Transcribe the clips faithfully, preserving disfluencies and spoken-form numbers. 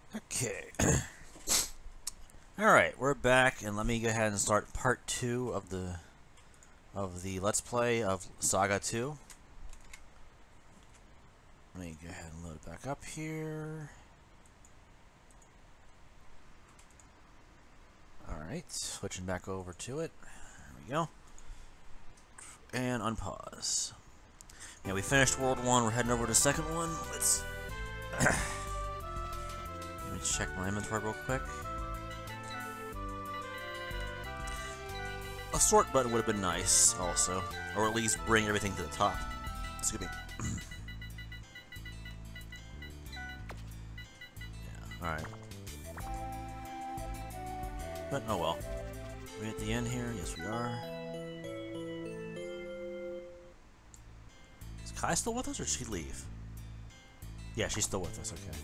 Okay. Alright, we're back, and let me go ahead and start part two of the of the Let's Play of SaGa two. Let me go ahead and load it back up here. Alright, switching back over to it. There we go. And unpause. Yeah, we finished World one, we're heading over to the second one. Let's let me check my inventory real quick. A sort button would have been nice, also. Or at least bring everything to the top. Excuse me. Yeah, alright. But, oh well. Are we at the end here? Yes, we are. Is Kai still with us, or did she leave? Yeah, she's still with us, okay.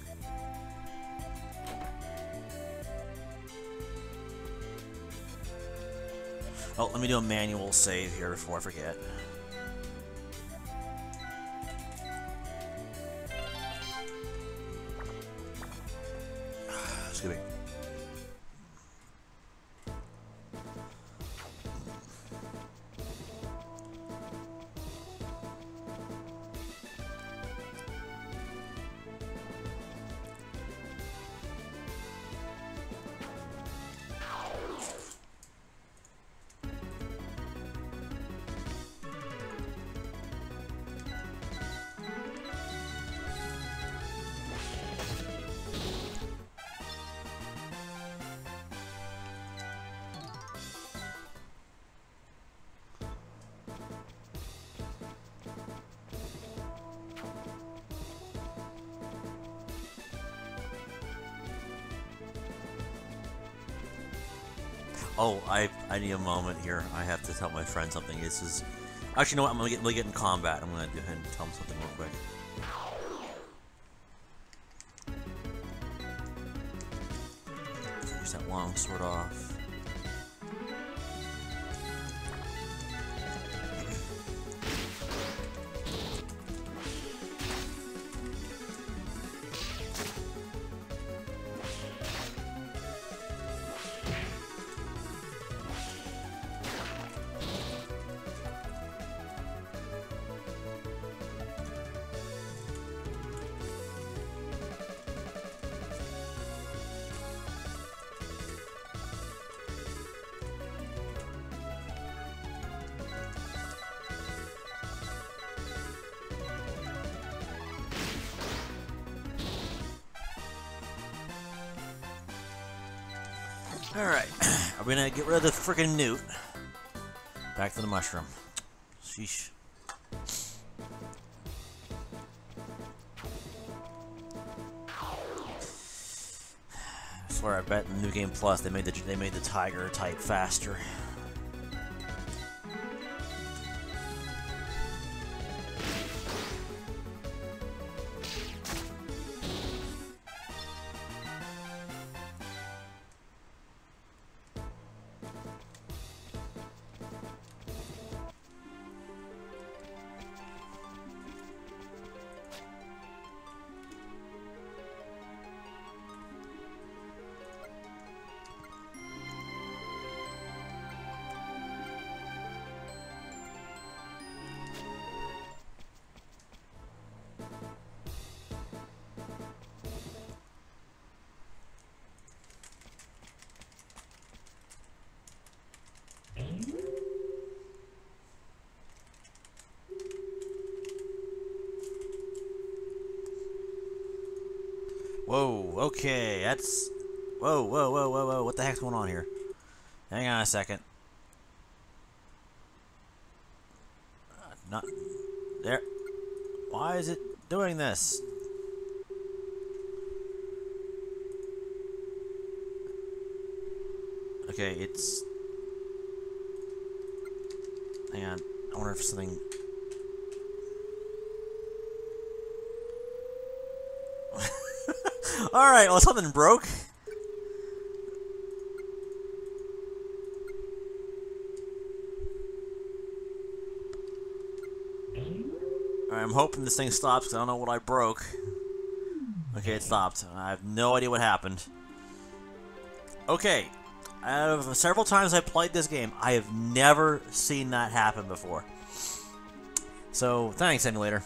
Oh, let me do a manual save here before I forget. Excuse me. Oh, I I need a moment here. I have to tell my friend something. This is actually, you know what? I'm gonna get really get in combat. I'm gonna go ahead and tell him something real quick. Finish that long sword off. Alright, are we gonna get rid of the freaking newt? Back to the mushroom. Sheesh. I swear, I bet in New Game Plus they made the they made the tiger type faster. Whoa, okay, that's... Whoa, whoa, whoa, whoa, whoa, what the heck's going on here? Hang on a second. Uh, not... There... Why is it doing this? Okay, it's... Hang on, I wonder if something... Alright, well, something broke. Alright, I'm hoping this thing stops because I don't know what I broke. Okay, it stopped. I have no idea what happened. Okay, out of several times I've played this game, I have never seen that happen before. So, thanks, emulator.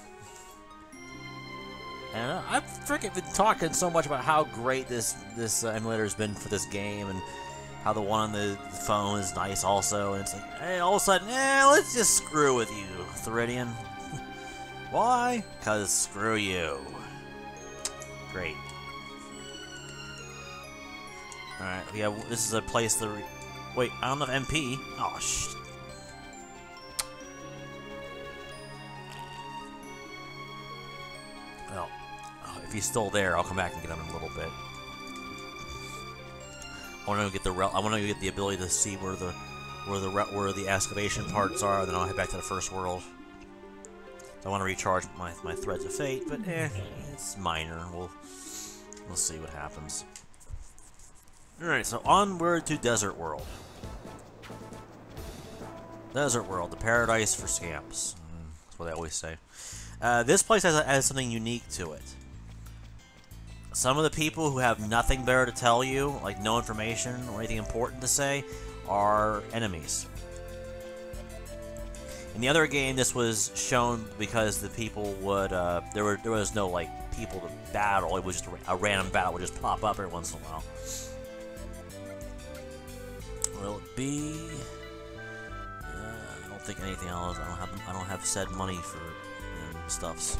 And uh, I've freaking been talking so much about how great this this uh, emulator has been for this game, and how the one on the phone is nice also. And it's like, hey, all of a sudden, eh, let's just screw with you, Theridian. Why? Because screw you. Great. Alright, we have. This is a place to. Re Wait, I don't have M P. Oh, sh. Well, oh, if he's still there, I'll come back and get him in a little bit. I want to get the. Rel I want to get the ability to see where the, where the where the excavation parts are. Then I'll head back to the first world. I want to recharge my my threads of fate, but eh, it's minor. We'll we'll see what happens. All right, so onward to Desert World. Desert World, the paradise for scamps. That's what they always say. Uh, this place has, has something unique to it. Some of the people who have nothing better to tell you, like no information or anything important to say, are enemies. In the other game, this was shown because the people would, uh, there were there was no, like, people to battle. It was just a, a random battle would just pop up every once in a while. Will it be? Uh, I don't think anything else. I don't have. I don't have said money for um, stuffs.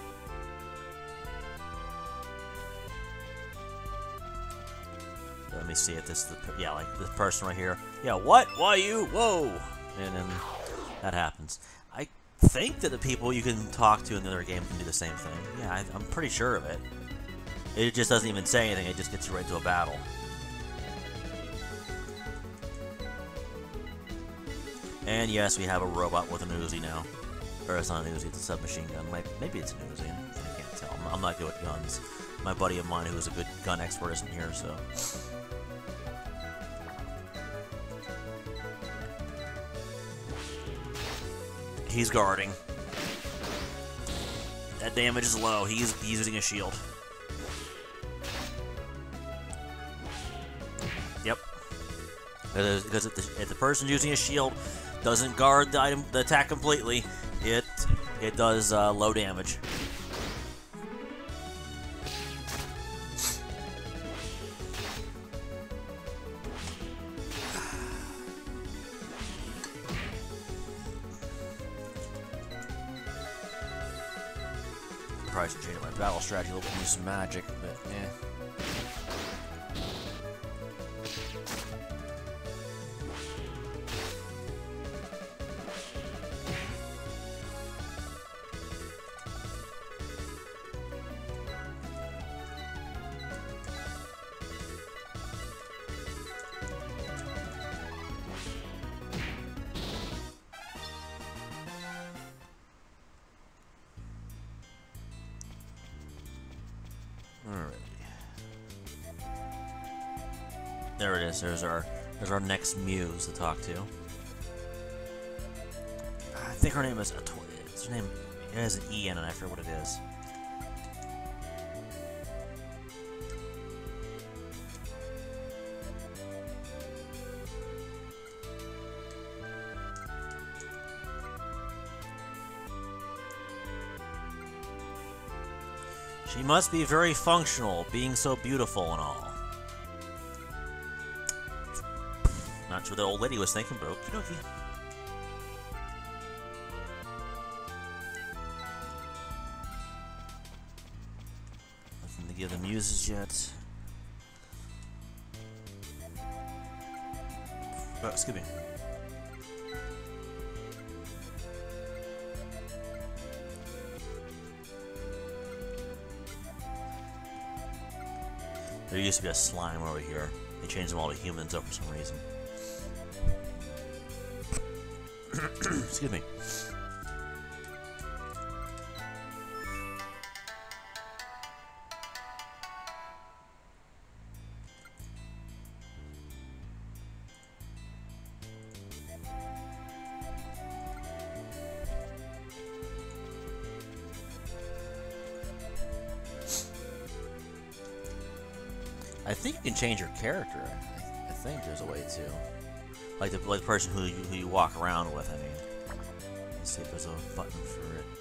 Let me see if this is the yeah, like this person right here. Yeah, what? Why you? Whoa! And then that happens. I think that the people you can talk to in the other game can do the same thing. Yeah, I, I'm pretty sure of it. It just doesn't even say anything. It just gets you right to a battle. And yes, we have a robot with an Uzi now. Or it's not an Uzi, it's a submachine gun. Maybe it's an Uzi, I can't tell. I'm not good at guns. My buddy of mine who's a good gun expert isn't here, so... He's guarding. That damage is low. He's, he's using a shield. Yep. Because if the, if the person using a shield doesn't guard the item, the attack completely, it it does uh, low damage. Probably should change my battle strategy a little bit, use some magic, but eh. There it is. There's our there's our next muse to talk to. I think her name is. What's her name? It has an E in it. I forget what it is. She must be very functional, being so beautiful and all. Not sure what the old lady was thinking, but okie dokie. Nothing to give the muses yet. Oh, excuse me. There used to be a slime over here. They changed them all to humans though for some reason. Excuse me. I think you can change your character. I, I think there's a way to. Like the, like the person who you, who you walk around with, I mean. Let's see if there's a button for it.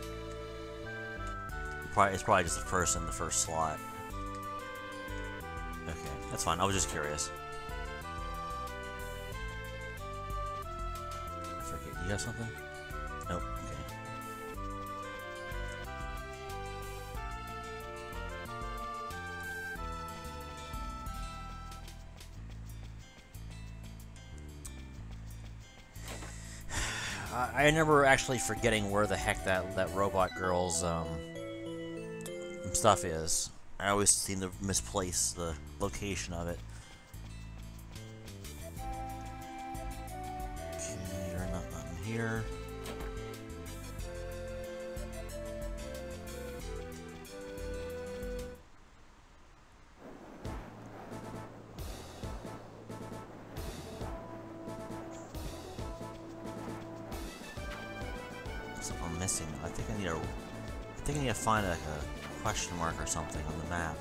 Probably, it's probably just the first in the first slot. Okay, that's fine. I was just curious. I forget. You got something? Nope. Okay. I remember actually forgetting where the heck that that robot girl's um, stuff is. I always seem to misplace the location of it. Okay, you're not nothing here. Something I'm missing. I think I need a. I think I need to find like a question mark or something on the map.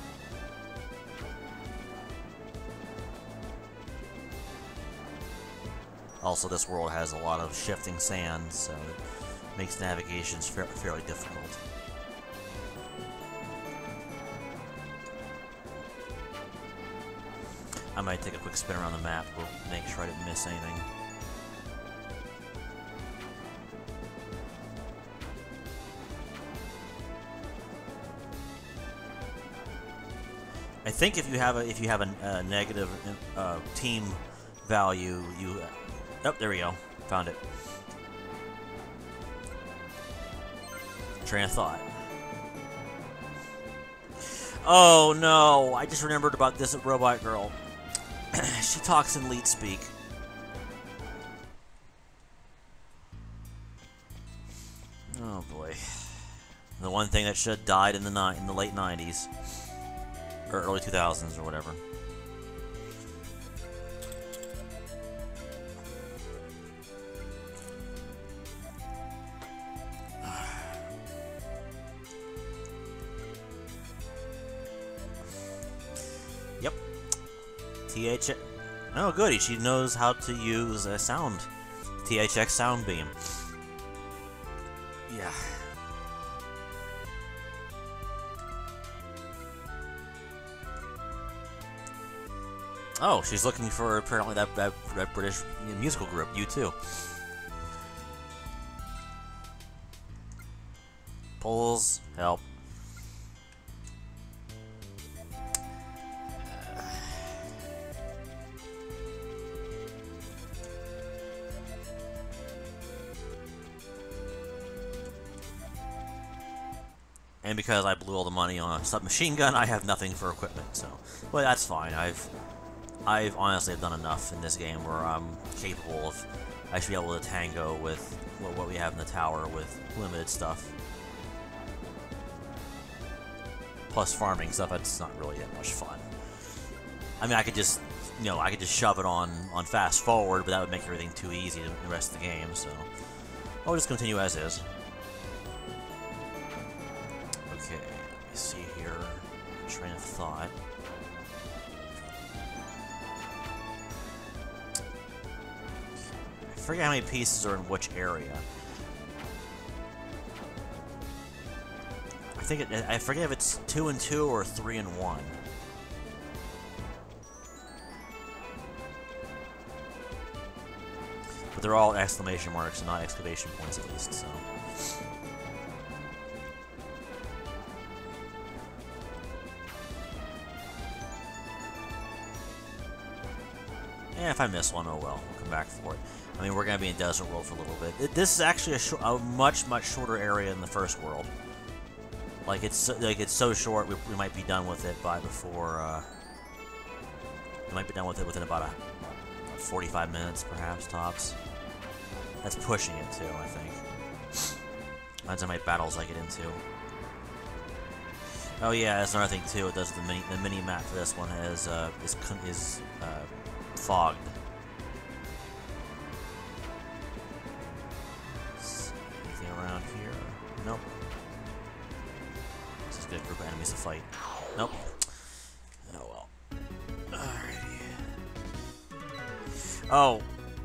Also, this world has a lot of shifting sand, so it makes navigation fa fairly difficult. I might take a quick spin around the map to make sure I didn't miss anything. I think if you have a if you have a, a negative uh, team value, you oh there we go, found it. Train of thought. Oh no! I just remembered about this robot girl. She talks in leet speak. Oh boy! The one thing that should have died in the ni in the late nineties. Or early two thousands, or whatever. Yep. T H... Oh, goody. She knows how to use a sound. T H X sound beam. Yeah. Oh, she's looking for apparently that, that, that British musical group, U two. Pulls, help. And because I blew all the money on a submachine gun, I have nothing for equipment, so... Well, that's fine. I've... I've honestly have done enough in this game where I'm capable of... I should be able to tango with what we have in the tower with limited stuff. Plus farming stuff, that's not really that much fun. I mean, I could just... You know, I could just shove it on, on fast forward, but that would make everything too easy in the rest of the game, so... I'll just continue as is. Okay, let me see here. Train of thought. I forget how many pieces are in which area. I think it, I forget if it's two and two or three and one. But they're all exclamation marks and not exclamation points at least, so... Yeah, if I miss one, oh well. We'll come back for it. I mean, we're going to be in Desert World for a little bit. It, this is actually a, sh a much, much shorter area than the first world. Like, it's so, like it's so short, we, we might be done with it by before... Uh, we might be done with it within about a, forty-five minutes, perhaps, tops. That's pushing it, too, I think. Depends how many battles I get into. Oh yeah, that's another thing, too. It does the mini, the mini map for this one is, uh, is, is uh, fogged. Anything around here? Nope. This is a good group of enemies to fight. Nope. Oh well. Oh.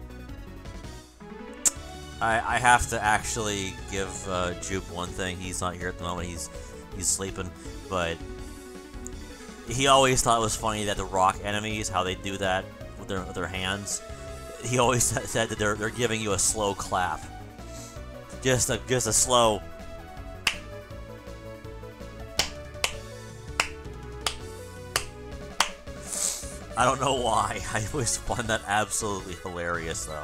I, I have to actually give uh, Jupe one thing. He's not here at the moment. He's he's sleeping. But he always thought it was funny that the rock enemies, how they do that with their, with their hands. He always said that they're, they're giving you a slow clap. Just a, just a slow... I don't know why. I always find that absolutely hilarious, though.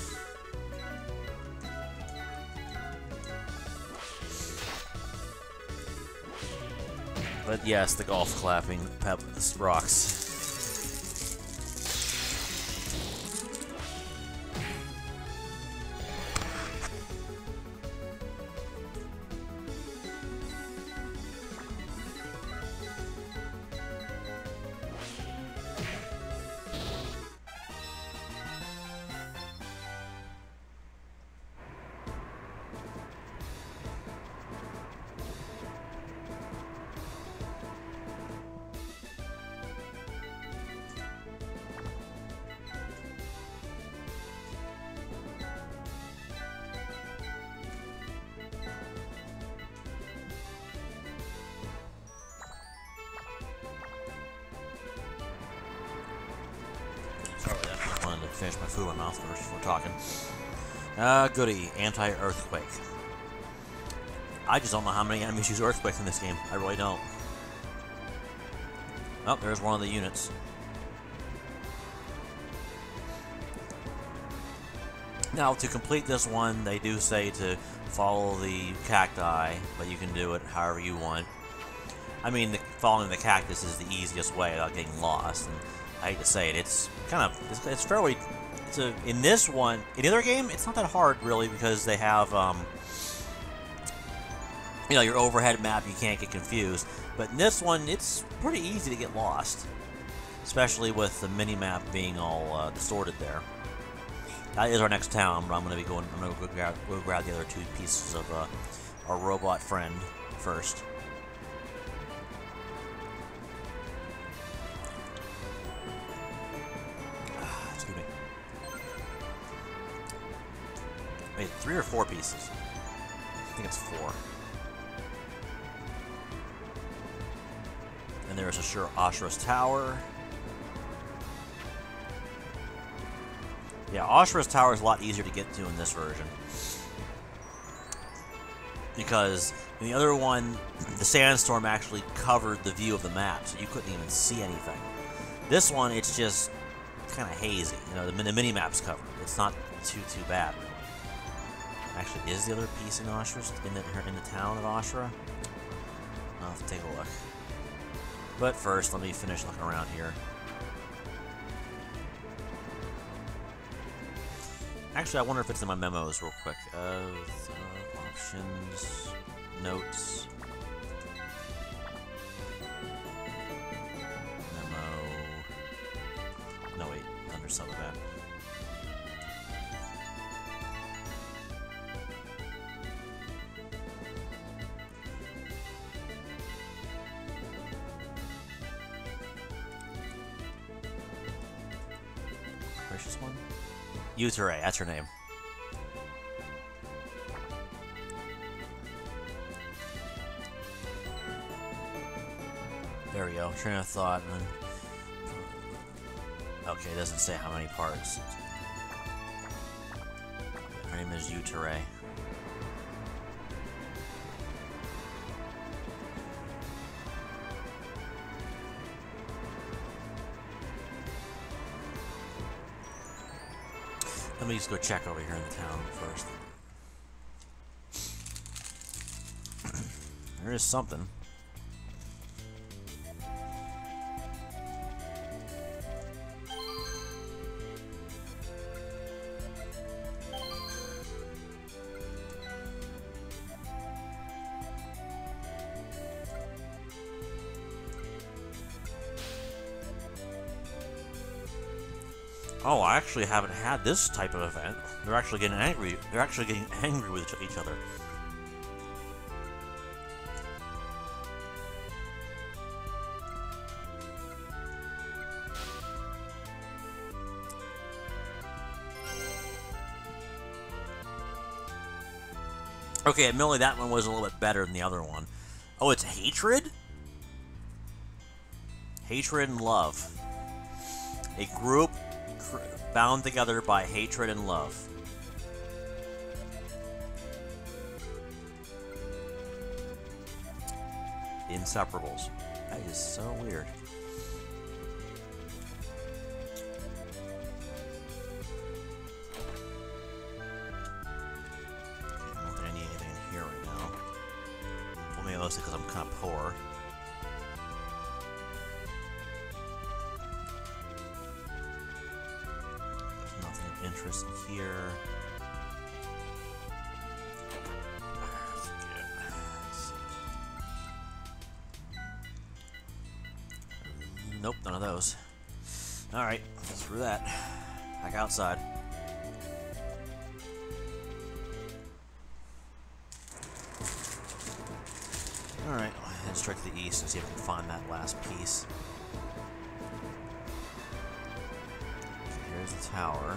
But yes, the golf clapping pep rocks. Finish my food in my mouth first before talking. Uh, goody. Anti-earthquake. I just don't know how many enemies use earthquake in this game. I really don't. Oh, there's one of the units. Now, to complete this one, they do say to follow the cacti, but you can do it however you want. I mean, the, following the cactus is the easiest way without getting lost. And I hate to say it, it's kind of, it's, it's fairly, it's a, in this one, in the other game, it's not that hard, really, because they have, um, you know, your overhead map, you can't get confused. But in this one, it's pretty easy to get lost, especially with the mini-map being all uh, distorted there. That is our next town, but I'm going to be going, I'm going to go grab, go grab the other two pieces of uh, our robot friend first. Wait, three or four pieces? I think it's four. And there's a sure Ashura's Tower. Yeah, Ashura's Tower is a lot easier to get to in this version. Because in the other one, the sandstorm actually covered the view of the map, so you couldn't even see anything. This one, it's just kind of hazy. You know, the, the mini-map's covered. It's not too, too bad. Actually, is the other piece in Ashura in the in the town of Ashura? I'll have to take a look. But first, let me finish looking around here. Actually, I wonder if it's in my memos real quick. Uh, uh, options, notes, memo. No, wait, under some of that. Gracious one? Utere, that's her name. There we go, train of thought. And then... Okay, it doesn't say how many parts. Her name is Utere. Let me just go check over here in the town first. There is something. Oh, I actually haven't had this type of event. They're actually getting angry. They're actually getting angry with each other. Okay, admittedly that one was a little bit better than the other one. Oh, it's hatred? Hatred and love. A group bound together by hatred and love. Inseparables. That is so weird. I don't think I need anything in here right now. Well, maybe mostly because I'm kind of poor. There's nothing of interest in here. Nope, none of those. Alright, screw that. Back outside. Alright, I'll head straight to the east and see if I can find that last piece. So here's the tower.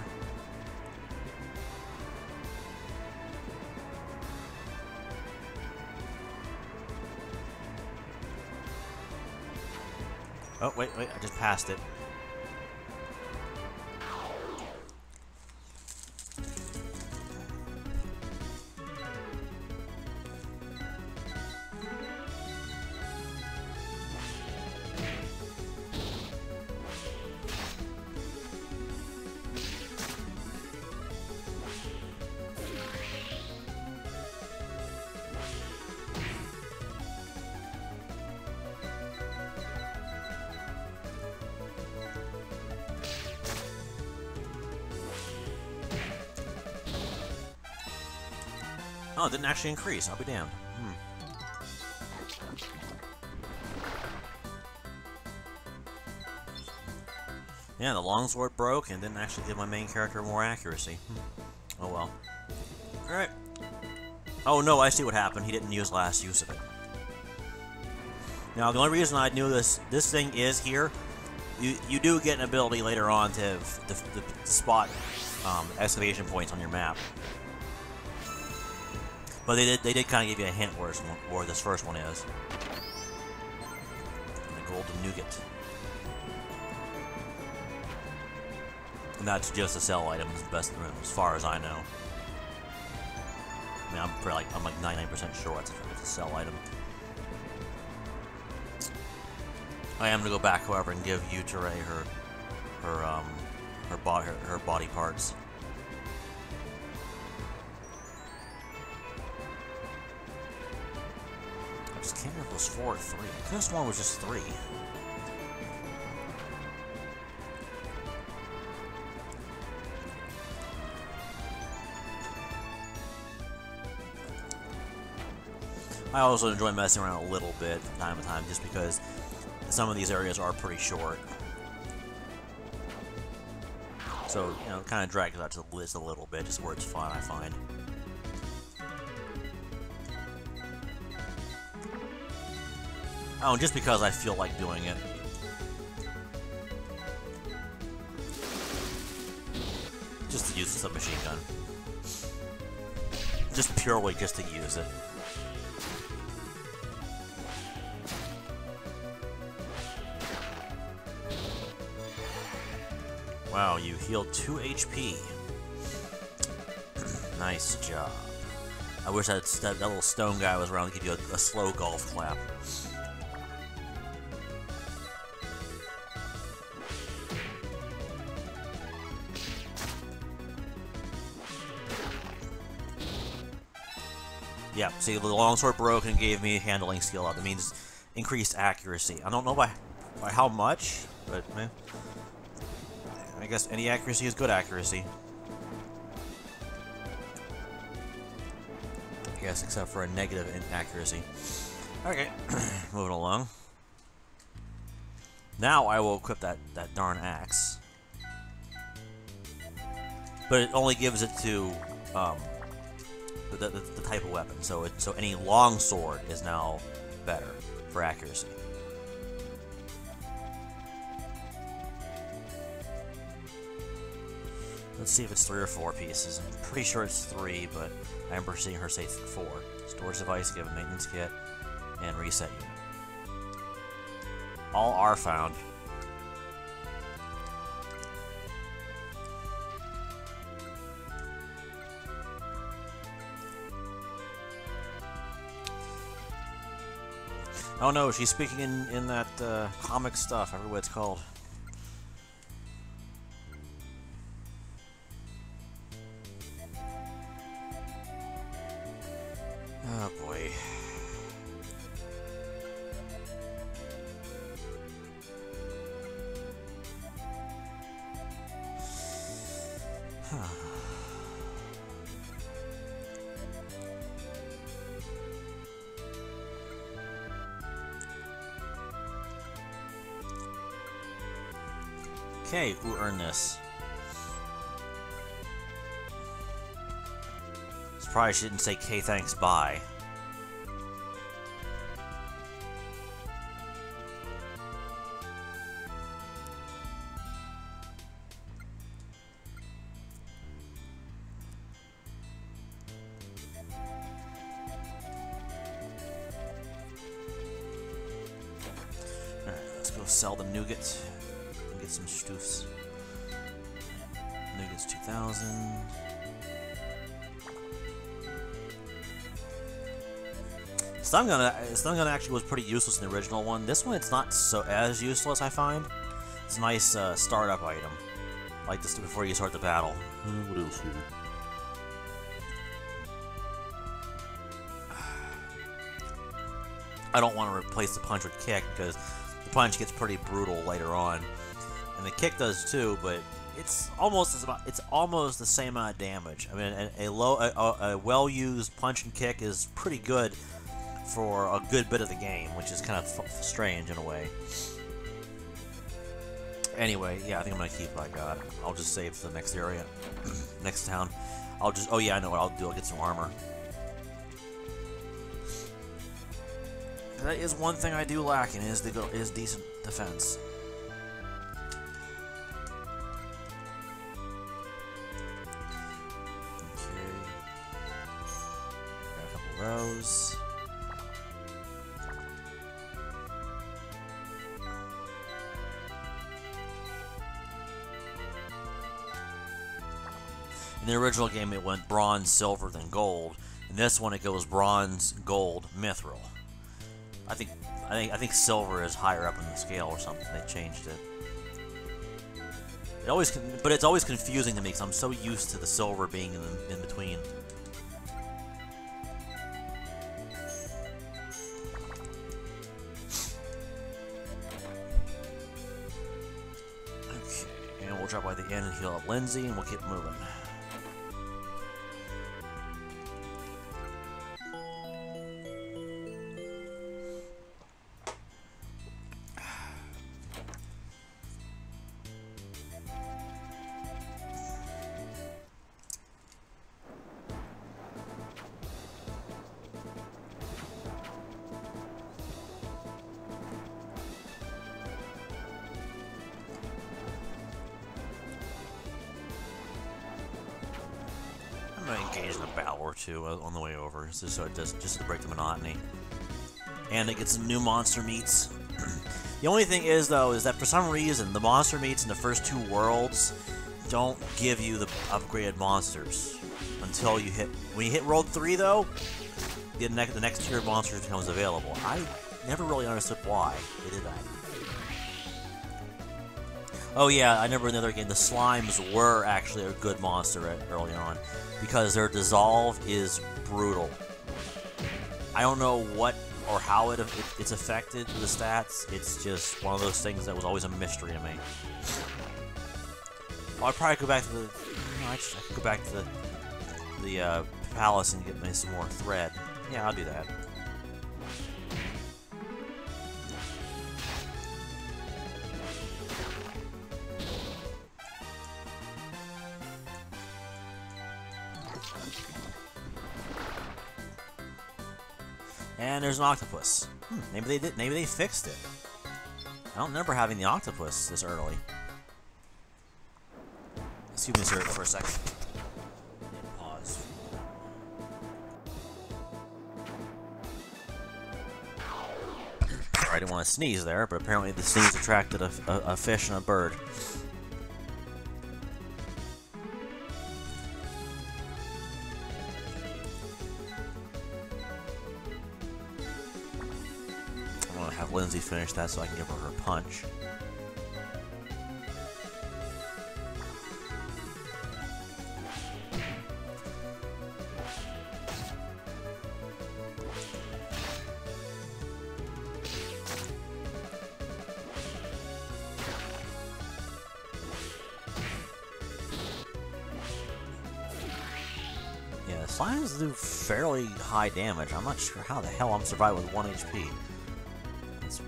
Oh, wait, wait, I just passed it. Oh, it didn't actually increase. I'll be damned. Hmm. Yeah, the longsword broke and didn't actually give my main character more accuracy. Hmm. Oh well. Alright. Oh no, I see what happened. He didn't use last use of it. Now, the only reason I knew this this thing is here, you you do get an ability later on to, to, to spot um, excavation points on your map. But they did, they did kind of give you a hint where, where this first one is. And the golden nougat. And that's just a sell item, as best as far as I know. I mean, I'm pretty like I'm like ninety-nine percent sure it's a, it's a sell item. I am gonna go back, however, and give Yutere her her um her body her, her body parts. I can't remember if it was four or three. I could have sworn it was just three. I also enjoy messing around a little bit from time to time, just because some of these areas are pretty short. So, you know, kind of drag it out to the list a little bit, just where it's fun, I find. Oh, just because I feel like doing it. Just to use the submachine gun. Just purely just to use it. Wow, you healed two H P. Nice job. I wish that, that, that little stone guy was around to give you a, a slow golf clap. Yeah, see, the longsword broke and gave me handling skill up. That means increased accuracy. I don't know by, by how much, but eh, I guess any accuracy is good accuracy. I guess, except for a negative inaccuracy. Okay, moving along. Now I will equip that, that darn axe. But it only gives it to um, the, the, the type of weapon. So it, so any long sword is now better for accuracy. Let's see if it's three or four pieces. I'm pretty sure it's three, but I remember seeing her say four. Storage device, give a maintenance kit, and reset unit. All are found. Oh no, she's speaking in, in that uh, comic stuff, I forget what it's called. Oh boy. Huh. Okay, who earned this? Surprised she didn't say K thanks bye. Alright, let's go sell the nougat. Get some stoofs. Nuggets two thousand. Stun gun, stun gun actually was pretty useless in the original one. This one, it's not so as useless, I find. It's a nice uh, startup item. Like this before you start the battle. What else here? I don't want to replace the punch with kick because the punch gets pretty brutal later on. And the kick does too, but it's almost as about, it's almost the same amount of damage. I mean, a, a low, a, a well-used punch and kick is pretty good for a good bit of the game, which is kind of f strange in a way. Anyway, yeah, I think I'm gonna keep what I got. I'll just save for the next area, next town. I'll just, oh yeah, I know what I'll do. I'll get some armor. That is one thing I do lack in is the is decent defense. Rows. In the original game, it went bronze, silver, then gold. In this one, it goes bronze, gold, mithril. I think, I think, I think silver is higher up in the scale or something. They changed it. It always, but it's always confusing to me because I'm so used to the silver being in, the, in between. We'll drop by the end and heal up Lindsay, and we'll keep moving. I'm gonna engage in a battle or two on the way over, just so it does, just to break the monotony. And it gets some new monster meats. The only thing is, though, is that for some reason the monster meats in the first two worlds don't give you the upgraded monsters until you hit. When you hit World three, though, the next the next tier of monsters becomes available. I never really understood why they did that. Oh yeah, I remember in the other game, the slimes were actually a good monster at, early on, because their dissolve is brutal. I don't know what or how it, it it's affected the stats. It's just one of those things that was always a mystery to me. Well, I'd probably go back to the. No, I, just, I could go back to the the uh, palace and get me some more thread. Yeah, I'll do that. And there's an octopus. Hmm, maybe they did. Maybe they fixed it. I don't remember having the octopus this early. Let's Excuse me, sir, for a second. Pause. Sorry, I didn't want to sneeze there, but apparently the sneeze attracted a, a, a fish and a bird. I'm gonna have Lindsay finish that so I can give her her punch. Slimes do fairly high damage. I'm not sure how the hell I'm surviving with one H P. That's...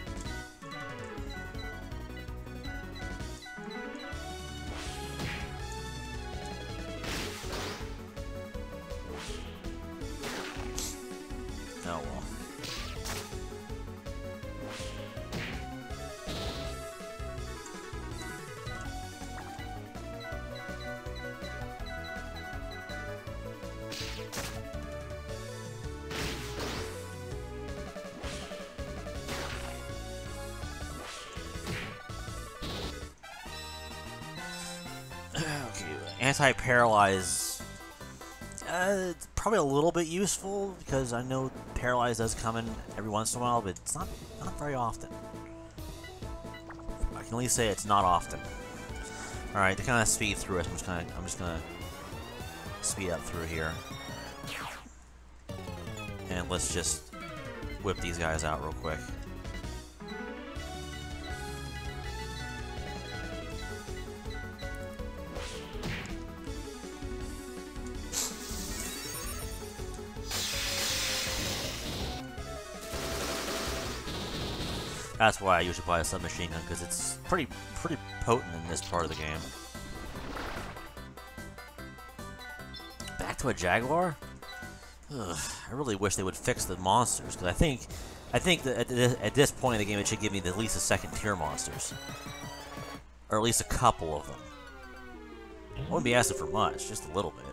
Oh well. Anti-paralyze, uh, it's probably a little bit useful because I know paralyze does come in every once in a while, but it's not not very often. I can at least say it's not often. All right, to kind of speed through it, I'm just gonna I'm just gonna speed up through here, and let's just whip these guys out real quick. That's why I usually buy a submachine gun, because it's pretty pretty potent in this part of the game. Back to a Jaguar? Ugh, I really wish they would fix the monsters, because I think I think that at this, at this point in the game it should give me at least a second tier monsters. Or at least a couple of them. I wouldn't be asking for much, just a little bit.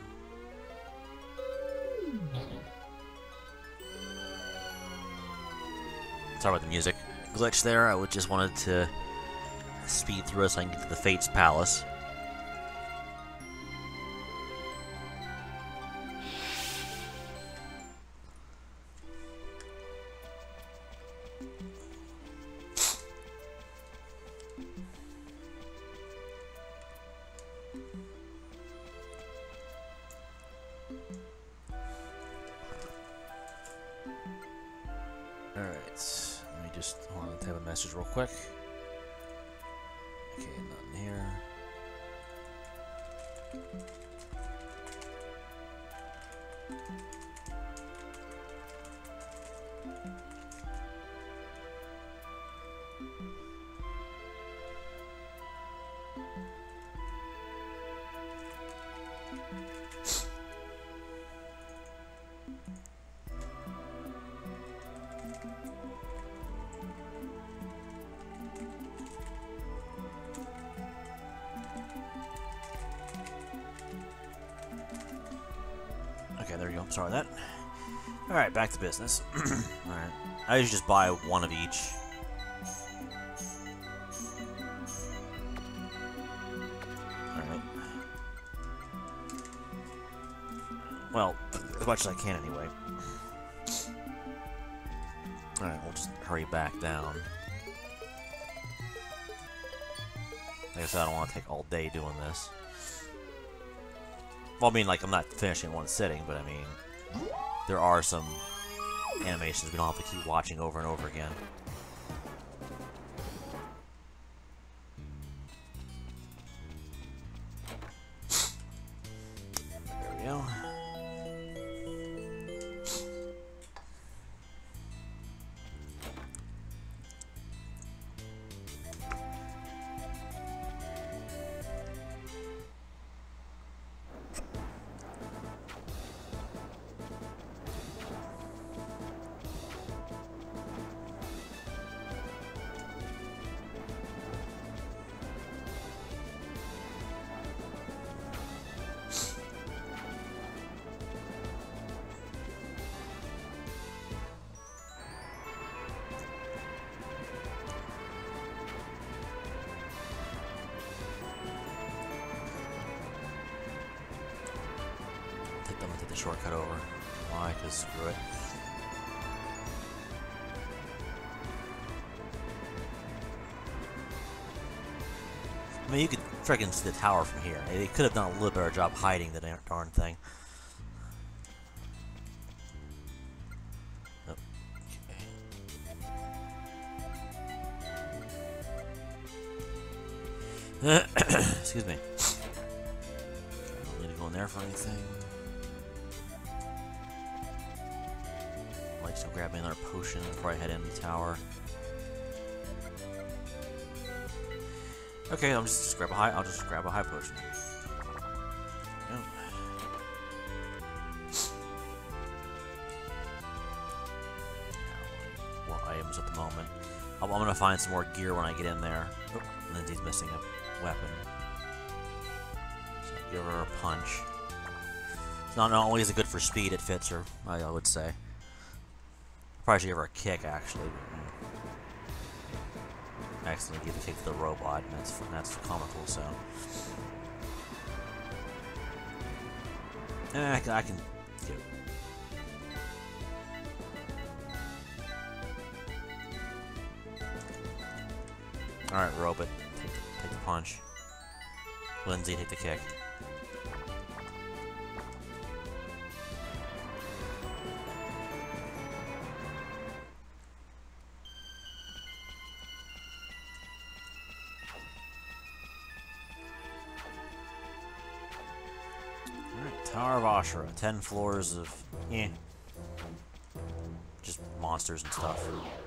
Sorry about the music glitch there. I would just wanted to speed through it so I can get to the Fates Palace. Just hold on, type a message real quick. Okay, nothing here. Okay, there you go. Sorry about that. Alright, back to business. Alright. I usually just buy one of each. Alright. Well, as much as I can anyway. Alright, we'll just hurry back down. Like I said, I don't want to take all day doing this. Well, I mean, like, I'm not finishing in one sitting, but I mean, there are some animations we don't have to keep watching over and over again. There we go. the shortcut over. Why? Because screw it. I mean, you could freaking see the tower from here. They could have done a little better job hiding the darn thing. Oh, okay. Excuse me. I don't need to go in there for anything. Might still grab me another potion before I head into the tower. Okay, I'll just, just grab a high. I'll just grab a high potion. Yeah. More items at the moment. I'm, I'm gonna find some more gear when I get in there. Oh, Lindsay's missing a weapon. So I'll give her a punch. It's not, not only is it good for speed, it fits her. I, I would say. Probably should give her a kick actually. Accidentally give a kick to the robot, and that's that's comical. So, and I, I can do it. All right, robot, take the, take the punch. Lindsay, take the kick. Tower of Ashura, ten floors of, eh, just monsters and stuff.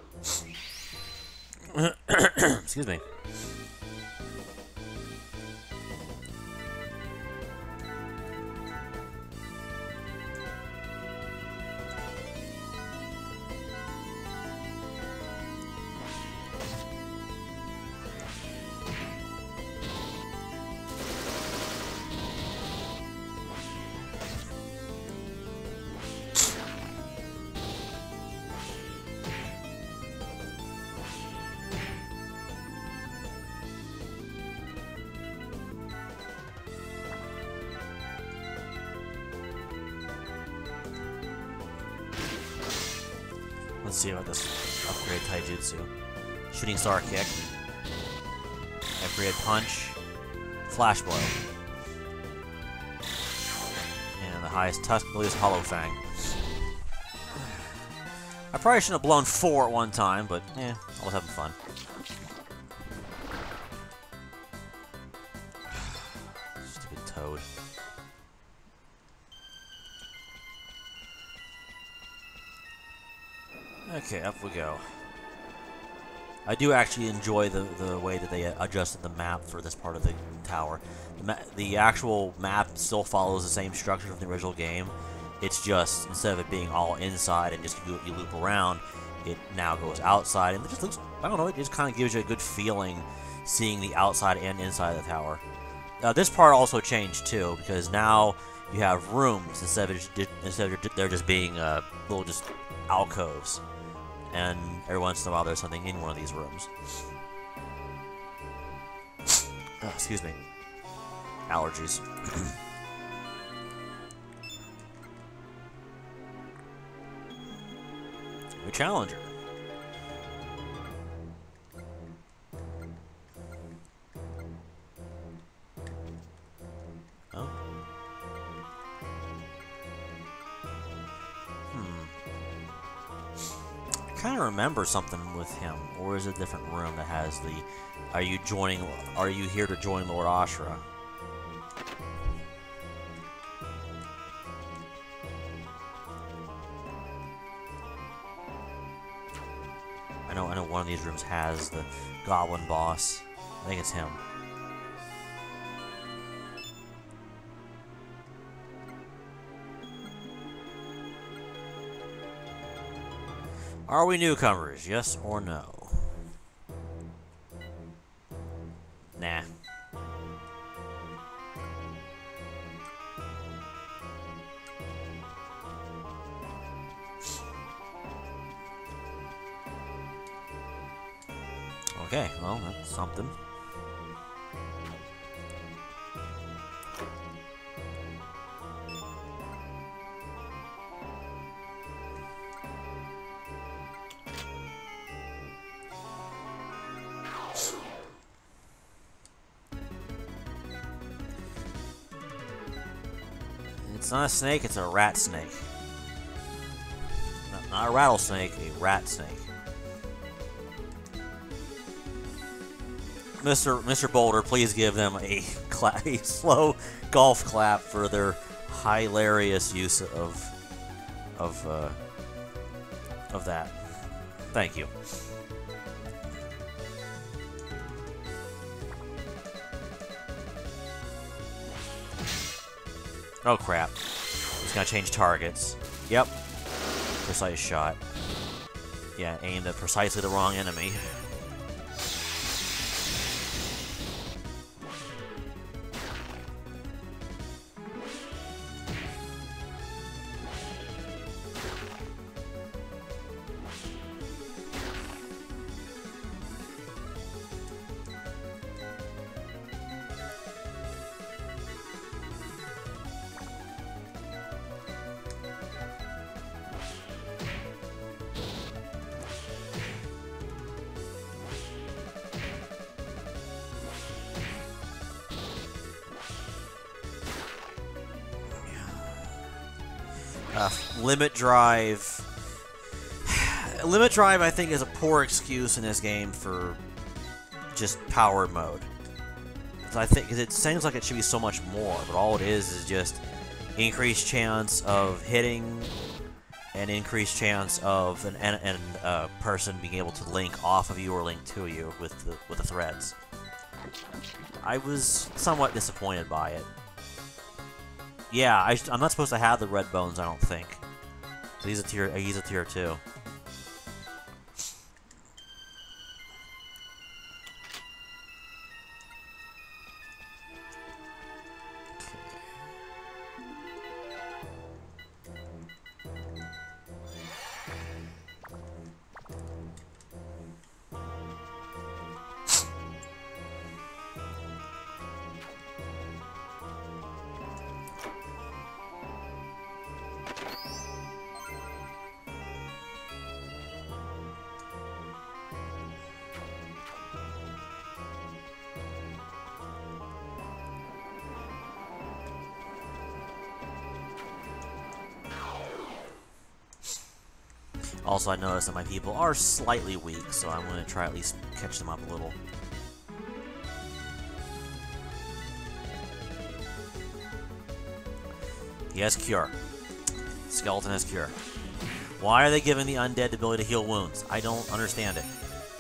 Excuse me. Let's see about this upgrade taijutsu. Shooting star kick. Upgrade punch. Flash blow. And the highest tusk ability is Hollow Fang. I probably shouldn't have blown four at one time, but eh, I was having fun. Stupid toad. Okay, up we go. I do actually enjoy the, the way that they adjusted the map for this part of the tower. The, ma the actual map still follows the same structure from the original game. It's just, instead of it being all inside and just you, you loop around, it now goes outside. And it just looks, I don't know, it just kind of gives you a good feeling seeing the outside and inside of the tower. Uh, this part also changed too, because now you have rooms instead of, just, instead of there just being uh, little just alcoves. And every once in a while there's something in one of these rooms. Oh, excuse me. Allergies. New challenger. Oh. I kind of remember something with him, or is it a different room that has the? Are you joining? Are you here to join Lord Ashura? I know. I know one of these rooms has the goblin boss. I think it's him. Are we newcomers, yes or no? Nah. Okay, well, that's something. It's not a snake, it's a rat snake. Not, not a rattlesnake, a rat snake. Mister Mister Boulder, please give them a, cla a slow golf clap for their hilarious use of of uh, of that. Thank you. Oh crap. He's gonna change targets. Yep. Precise shot. Yeah, aimed at precisely the wrong enemy. Uh, limit drive. Limit drive, I think, is a poor excuse in this game for just power mode. So I think, 'cause it seems like it should be so much more, but all it is is just increased chance of hitting and increased chance of an, an, an uh, person being able to link off of you or link to you with the, with the threads. I was somewhat disappointed by it. Yeah, I, I'm not supposed to have the red bones, I don't think. So he's a tier. He's a tier two. Also, I noticed that my people are slightly weak, so I'm going to try at least catch them up a little. He has Cure. Skeleton has Cure. Why are they giving the undead the ability to heal wounds? I don't understand it.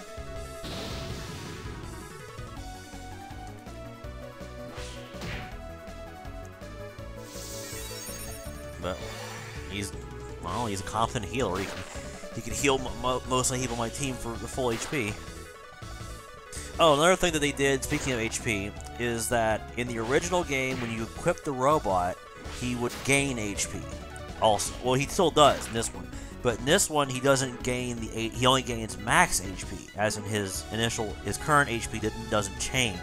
But he's, well, he's a confident healer. He can, he can heal mo most of the people on my team for the full H P. Oh, another thing that they did, speaking of H P, is that in the original game, when you equip the robot, he would gain H P. Also, well, he still does in this one, but in this one, he doesn't gain the eight. He only gains max H P, as in his initial, his current H P didn't doesn't change.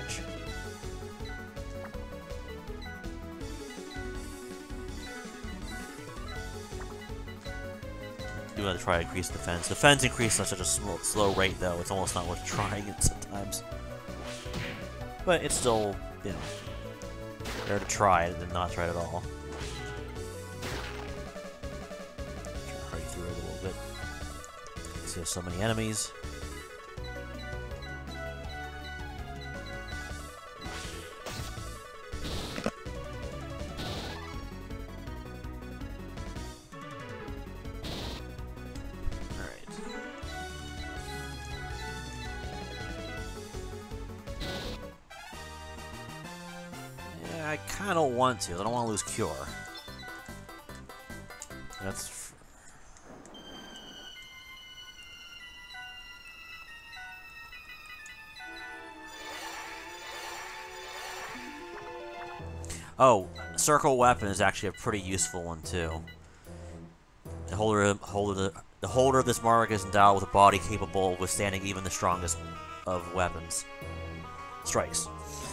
You want to try to increase defense. Defense increases at such a slow, slow rate, though. It's almost not worth trying it sometimes. But it's still, you know, better to try it than not try it at all. Hurry through it a little bit. See, there's so many enemies. I kind of want to. I don't want to lose Cure. That's... F oh, Circle Weapon is actually a pretty useful one, too. The holder, holder, the holder of this mark is endowed with a body capable of withstanding even the strongest of weapons. Strikes.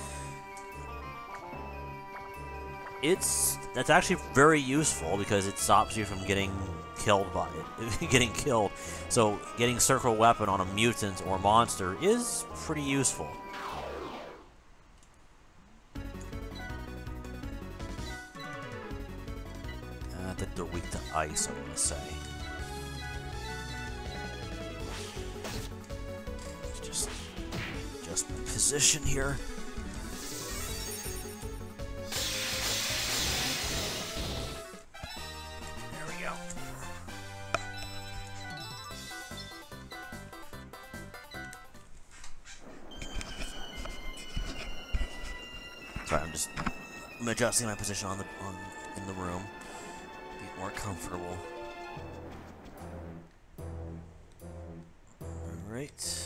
It's that's actually very useful because it stops you from getting killed by it, getting killed. So getting Circle Weapon on a mutant or monster is pretty useful. they're weak to ice, I want to say. Let's just adjust my position here. There we go. Sorry, I'm just I'm adjusting my position on the on in the room, be more comfortable. All right.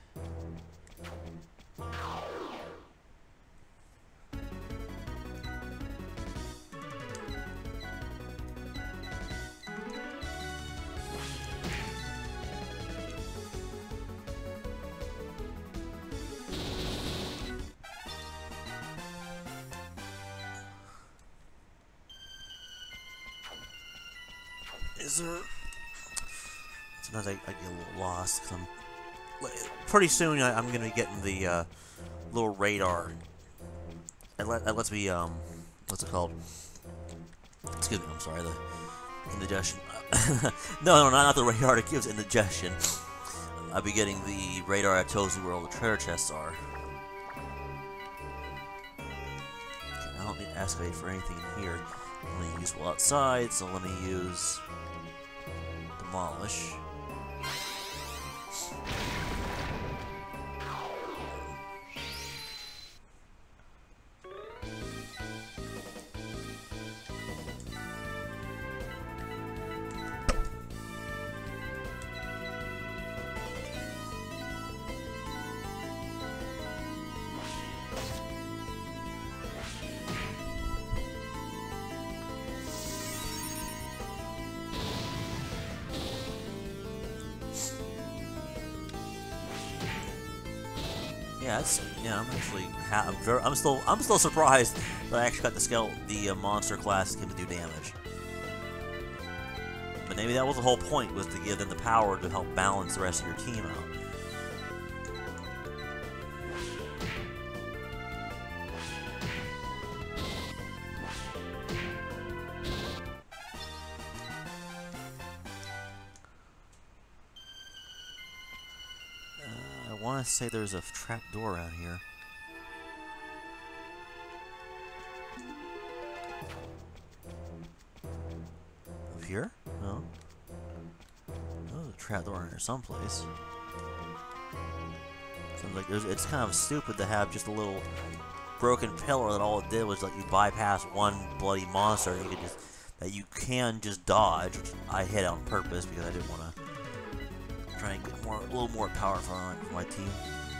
Is there... Sometimes I, I get a little lost, because I'm... Pretty soon I, I'm going to be getting the uh, little radar. It, let, it lets me, um... What's it called? Excuse me, I'm sorry, the indigestion. no, no, not, not the radar that gives indigestion. I'll be getting the radar that tells you where all the treasure chests are. I don't need to excavate for anything in here. Let me use well outside, so let me use... Demolish. Yeah, that's, yeah. I'm actually, ha I'm, very, I'm still, I'm still surprised that I actually got the skeleton, the uh, monster class to do damage. But maybe that was the whole point, was to give them the power to help balance the rest of your team out. I want to say there's a trap door out here. Up here? No. Oh, there's a trap door in here someplace. Sounds like there's, it's kind of stupid to have just a little broken pillar that all it did was let you bypass one bloody monster and you could just, that you can just dodge, which I hit on purpose because I didn't want to try and get more, a little more power for my, for my team.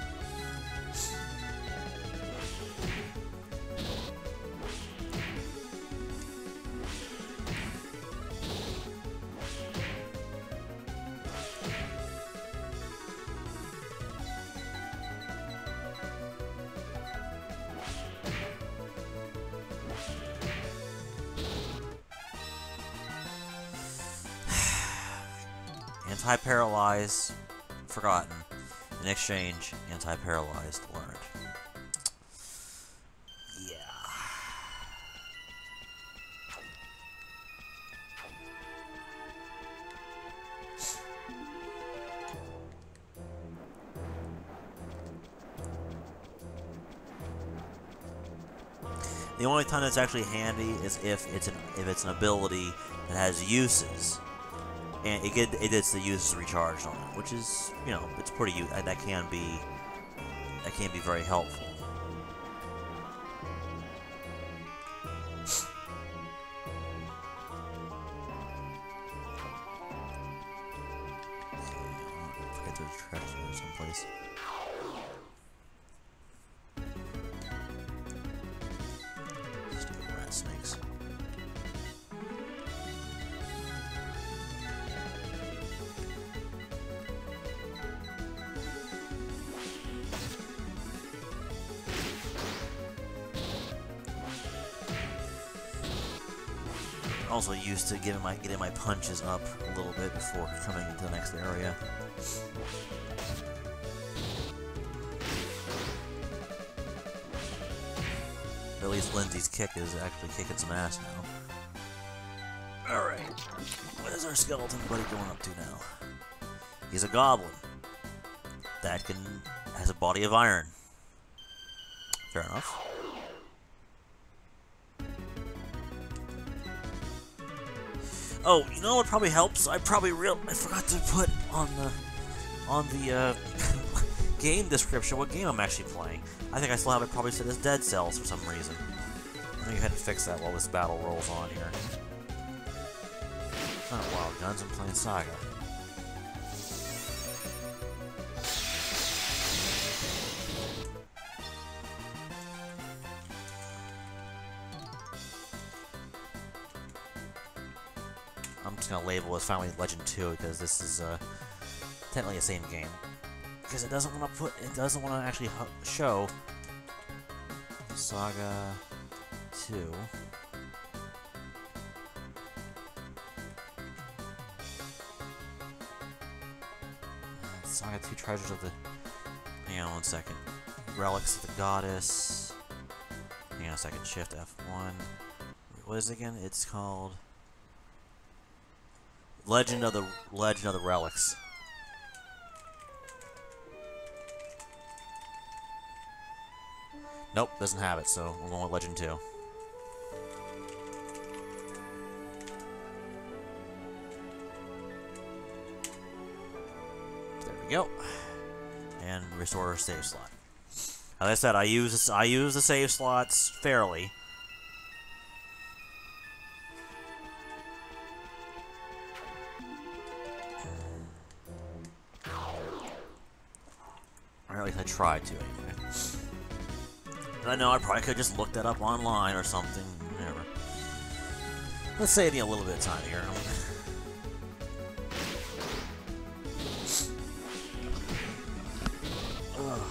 Anti-paralyze, forgotten. In exchange, anti-paralyzed, learned. Yeah. The only time that's actually handy is if it's an if it's an ability that has uses. And it, get, it gets the uses recharged on it, which is, you know, it's pretty, that can be, that can be very helpful. Forget there's trash there someplace. Stupid rat snakes. Also used to getting my getting my punches up a little bit before coming into the next area. At least Lindsay's kick is actually kicking some ass now. Alright. What is our skeleton buddy going up to now? He's a goblin that can has a body of iron. Fair enough. Oh, you know what probably helps? I probably real I forgot to put on the on the uh, game description what game I'm actually playing. I think I still have it probably set as Dead Cells for some reason. I think I had to fix that while this battle rolls on here. It's not Wild Guns, I'm playing SaGa. I'm just gonna label as Final Legend two because this is uh, technically the same game. Because it doesn't want to put, it doesn't want to actually show SaGa two. SaGa two Treasures of the. Hang on one second. Relics of the Goddess. Hang on a second. Shift F one. What is it again? It's called Legend of the Legend of the Relics. Nope, doesn't have it, so we're going with Legend two. There we go. And restore our save slot. As I said, I use this, I use the save slots fairly. Or at least I tried to, anyway. I know I probably could have just looked that up online or something. Whatever. Let's save me a little bit of time here. Ugh.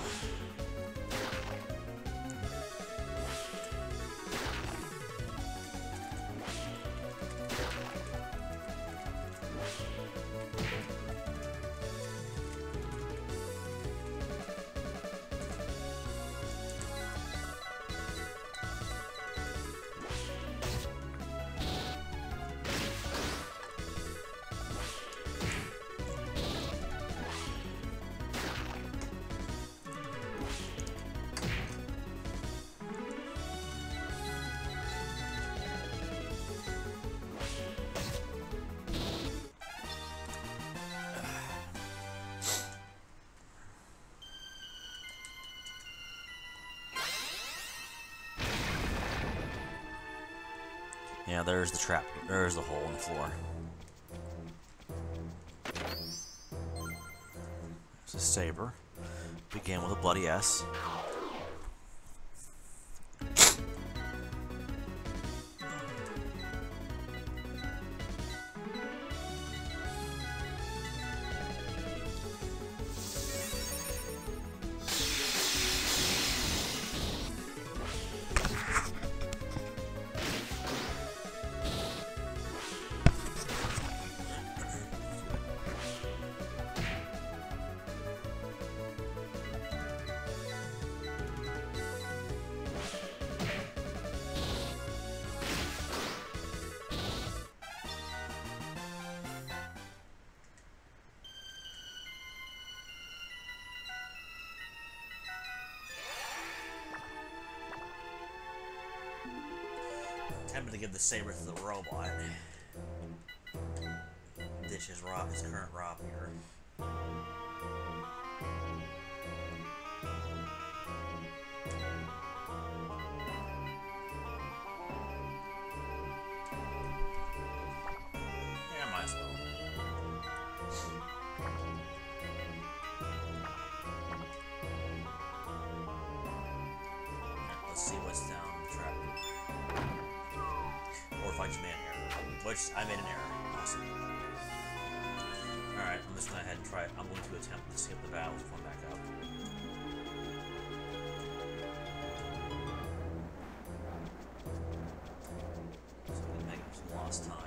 Yeah, there's the trap. There's the hole in the floor. There's a saber. Begin with a bloody S. Tempted to give the saber to the robot. Ditch his rob, his current rob here. Yeah, might as well. Let's see what's down the track. Or if I just made an error. Which, I made an error. Awesome. Alright, I'm just going to go ahead and try it. I'm going to attempt to skip the battle with one back up. So I'm going to make up some lost time.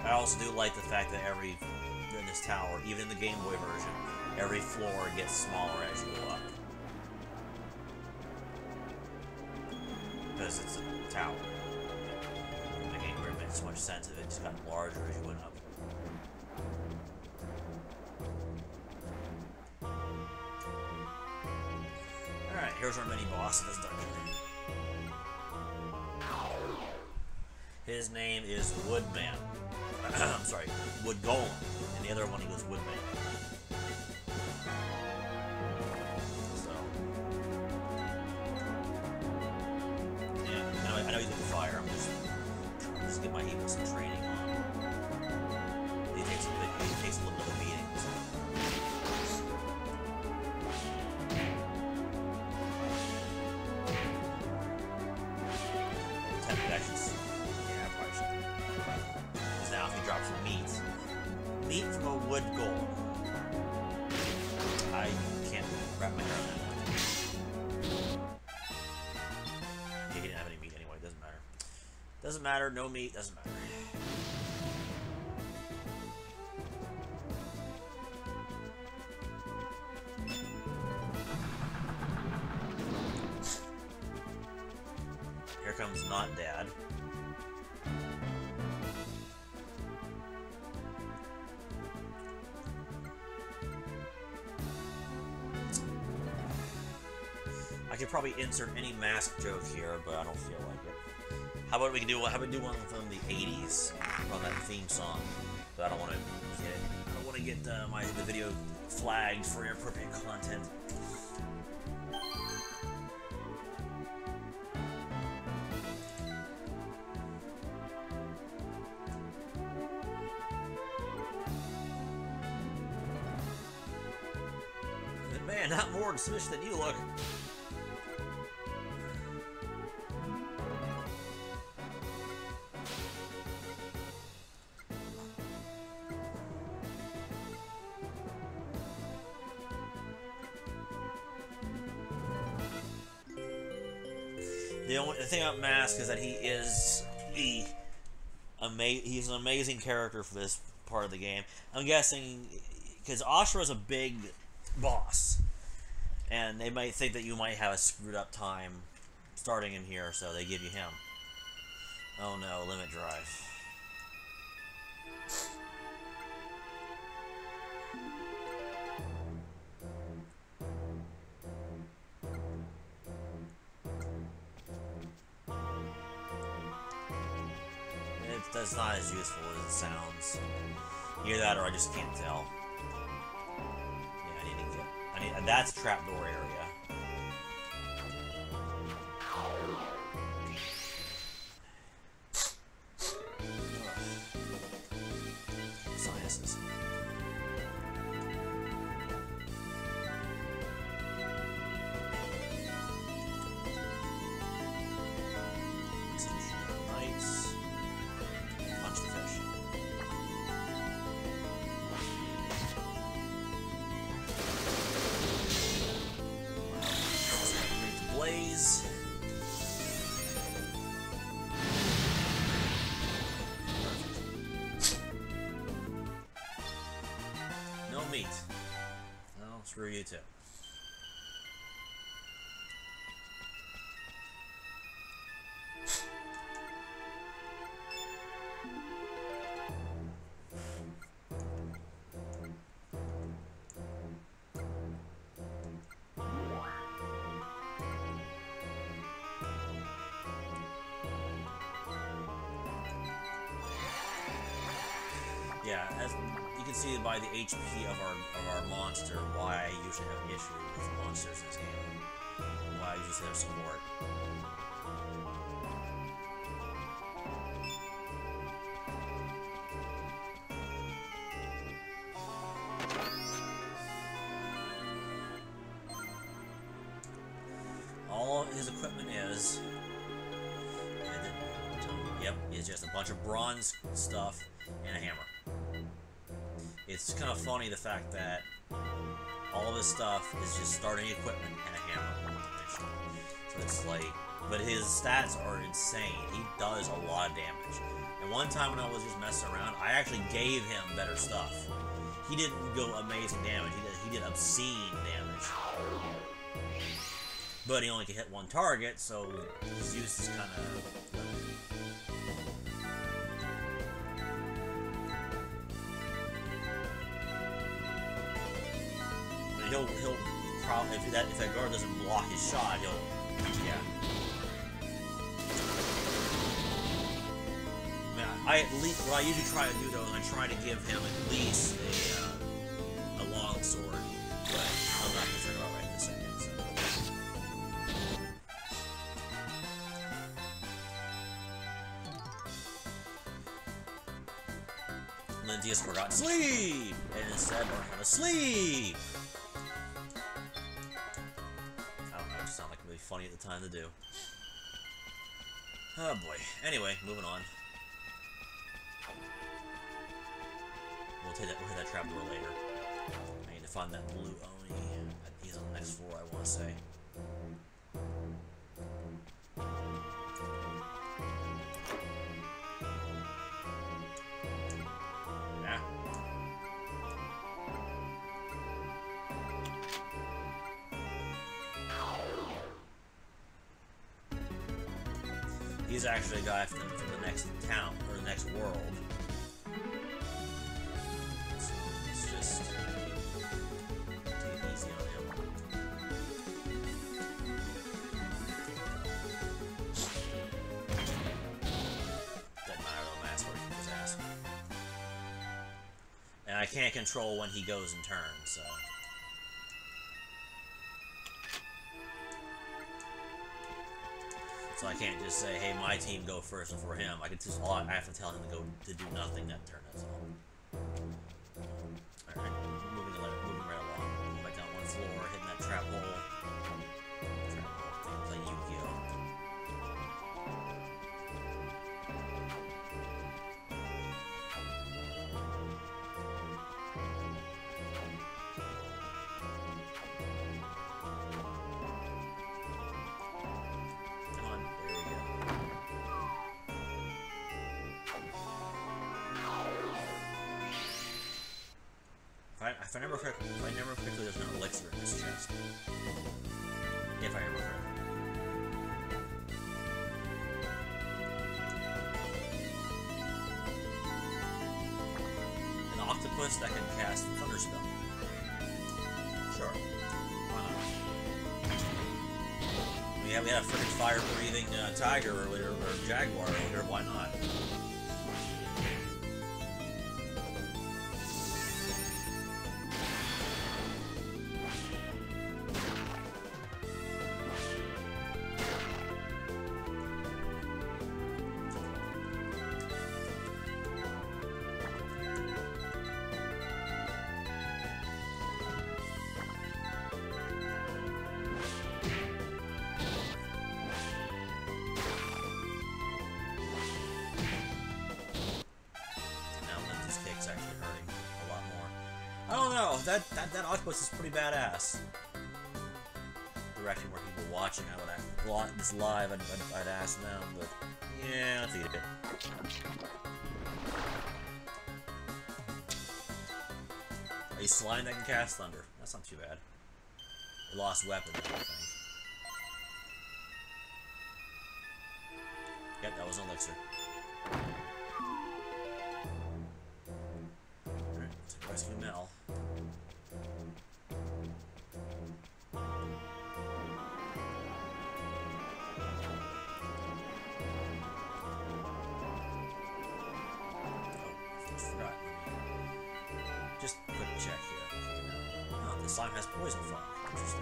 I also do like the fact that every in this tower, even in the Game Boy version, every floor gets smaller as you go up. Because it's a tower. In the Game Boy it makes so much sense if it just got larger as you went up. Alright, here's our mini boss of this dungeon. His name is Woodman. I'm sorry, Wood Golem. And the other one he goes Woodman. So. Yeah, I know, I know he's with the fire. I'm just trying to just get my people some training on. He takes a, bit, he takes a little bit of a beating. So. Drop some meat. Meat from a wood golem. I can't wrap my hair around that. He didn't have any meat anyway, doesn't matter. Doesn't matter, no meat, doesn't matter. Here comes Not Dad. I could probably insert any mask joke here, but I don't feel like it. How about we can do how about we do one from the eighties on that theme song? But I don't want to get it. I don't want to get uh, my the video flagged for inappropriate content. But man, not more dismissed than you look. The only the thing about Mask is that he is the ama he's an amazing character for this part of the game. I'm guessing because Ashura's a big boss, and they might think that you might have a screwed up time starting in here, so they give you him. Oh no, limit drive. That's not as useful as it sounds. Either that or I just can't tell. Yeah, I need to get... I need, that's trapdoor area. Sinuses. Nice. Punch the fish. Blaze. No meat. No, screw you too. Yeah, as you can see by the H P of our of our monster, why I usually have an issue with monsters in this game. Why I usually say there's support. All his equipment is, and it, yep, is just a bunch of bronze stuff and a hammer. It's kind of funny the fact that all of his stuff is just starting equipment and a hammer. So it's like, but his stats are insane. He does a lot of damage. And And one time when I was just messing around, I actually gave him better stuff. He didn't go amazing damage. He did, he did obscene damage. But he only could hit one target, so his use is kind of He'll, he'll probably, if that, if that guard doesn't block his shot, he'll, yeah. I mean, I, I at least, what I usually try to do though is I try to give him at least a, uh, a long sword, but I'm not concerned about right this second, so. Lindsay has forgotten to sleep, and instead learned how to sleep. Funny at the time to do. Oh boy. Anyway, moving on. We'll take that. We'll hit that trap door later. I need to find that blue Oni. He's on the next floor, I want to say. Yeah. He's actually a guy from the, from the next town, or the next world. So let's just take it easy on him. Doesn't matter though, my ass already kicked his ass. And I can't control when he goes in turn, so... So I can't just say, hey, my team go first before him. I can just, all I have to tell him to go to do nothing that turn, that's all. Alright, moving, moving right along. Moving back down one floor, hitting that trap hole. Trap hole thing, play Yu-Gi-Oh! If I remember correctly, if I remember correctly, there's no elixir in this chest. If I remember correctly. An octopus that can cast Thunder Spell. Sure. Why not? We have, we have a freaking fire-breathing uh, tiger or, or, or jaguar over here, why not? That, that that octopus is pretty badass. If there were actually more people watching, I would act, well, this live, I'd, I'd, I'd ask them, but yeah, let's eat it. Are you slime that can cast thunder? That's not too bad. A lost weapon, I think. Yep, that was an elixir. Alright, let's rescue Mel. Just quick check here. Oh, the slime has poison fog. Interesting.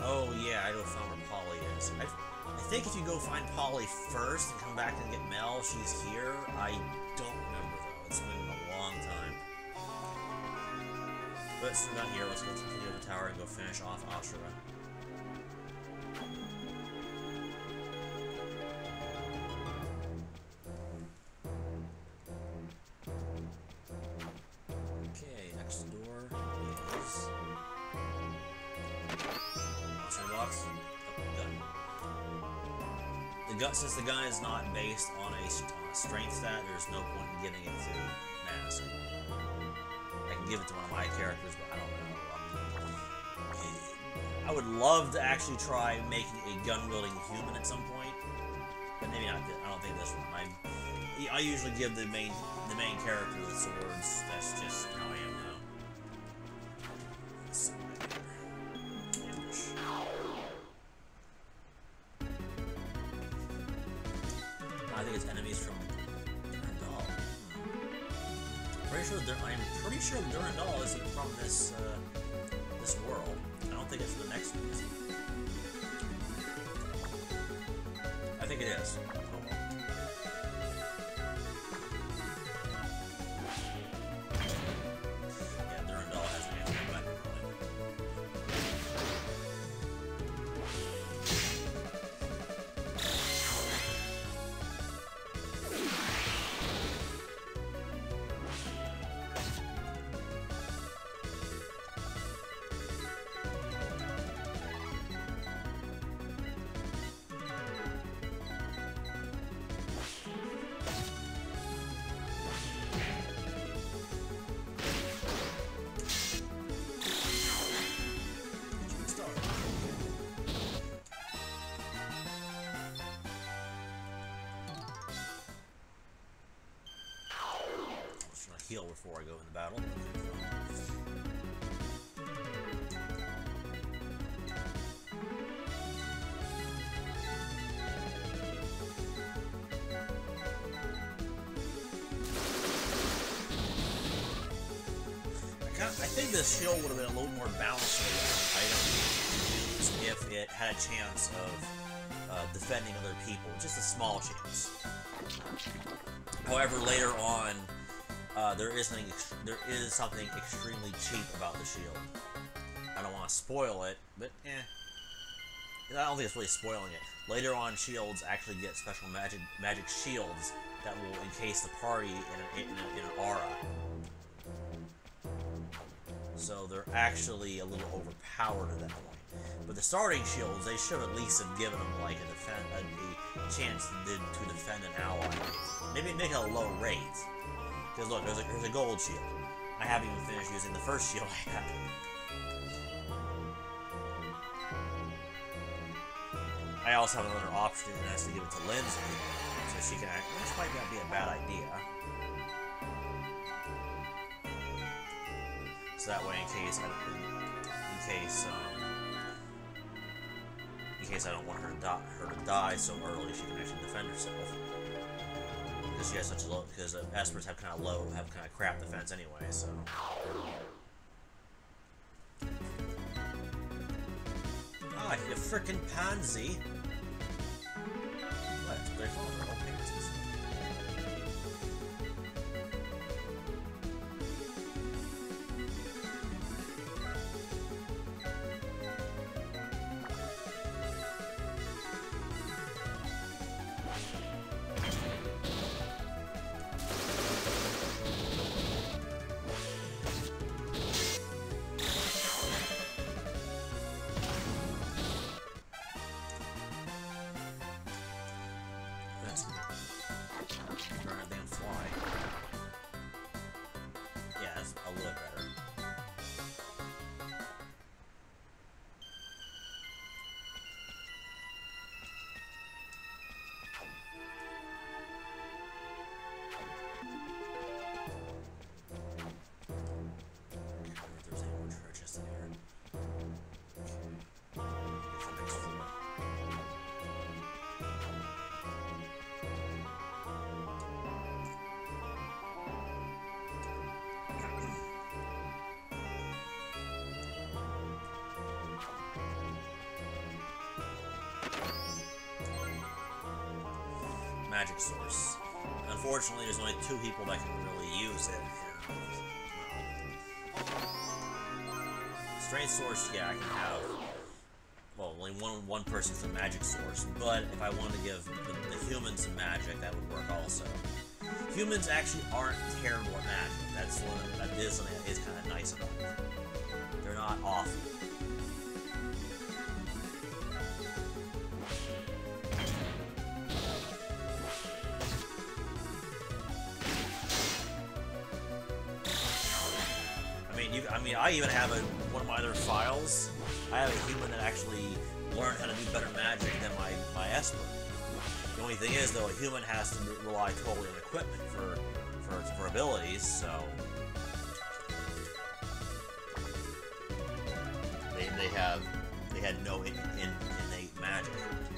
Oh yeah, I go find where Polly is. I, I think if you go find Polly first and come back and get Mel, she's here. I don't remember though. It's been a long time. But so we're not here. Let's go continue the tower and go finish off Ashura. Okay, next door is monster box. Oh, gun. The gut, since the gun is not based on a, on a strength stat, there's no point in giving it to Mask. I can give it to one of my characters, but I don't know. I would love to actually try making a gun-wielding human at some point, but maybe not. I don't think this one. I I usually give the main the main character the swords. That's just how I am now. So, I think it's enemies from Durandal. Hmm. Pretty sure I'm pretty sure Durandal isn't from this uh, this world. I don't think it's the next one. I think it is. Oh, well. Yeah, Durandal has an animal weapon heal before I go into battle. I think this shield would have been a little more balanced with item if it had a chance of uh, defending other people, just a small chance. However, later on, Uh, there is something there is something extremely cheap about the shield. I don't want to spoil it, but eh. I don't think it's really spoiling it. Later on, shields actually get special magic magic shields that will encase the party in, a, in, a, in an aura. So they're actually a little overpowered at that point. But the starting shields, they should at least have given them like a, defend, a, a chance to, to defend an ally. Maybe make it a low rate. Because look, there's a, there's a gold shield. I haven't even finished using the first shield I had. I also have another option, and that's to give it to Lindsay, so she can act. This might not be a bad idea. So that way, in case I, in case, um, in case I don't want her to die, her to die so early, she can actually defend herself. Because she has such a low, because uh, Espers have kind of low, have kind of crap defense anyway, so. Ah, you frickin' pansy! What? They're called they're all pansies. magic source. Unfortunately, there's only two people that can really use it. Strength source, yeah, I can have. Well, only one one person's a magic source, but if I wanted to give the, the humans some magic, that would work also. Humans actually aren't terrible at magic. That's one that is something that is kind of nice about it. They're not awful. I mean, you, I mean, I even have a, one of my other files. I have a human that actually learned how to do better magic than my, my Esper. The only thing is, though, a human has to rely totally on equipment for, for, for abilities, so... They, they have... They had no in, in, innate magic.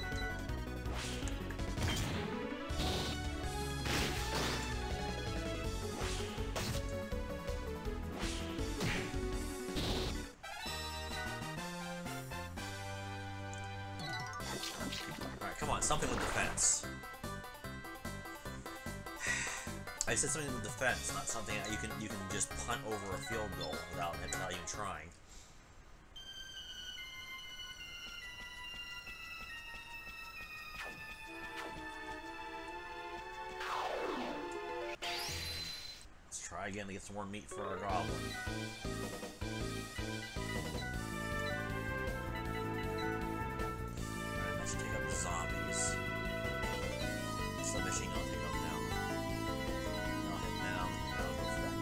Alright, come on, something with defense. I said something with defense, not something that you can you can just punt over a field goal without, without even trying. Let's try again to get some more meat for our goblin. Take up the zombies. Submachine gun, take them down. I'll hit down. I'll go for that.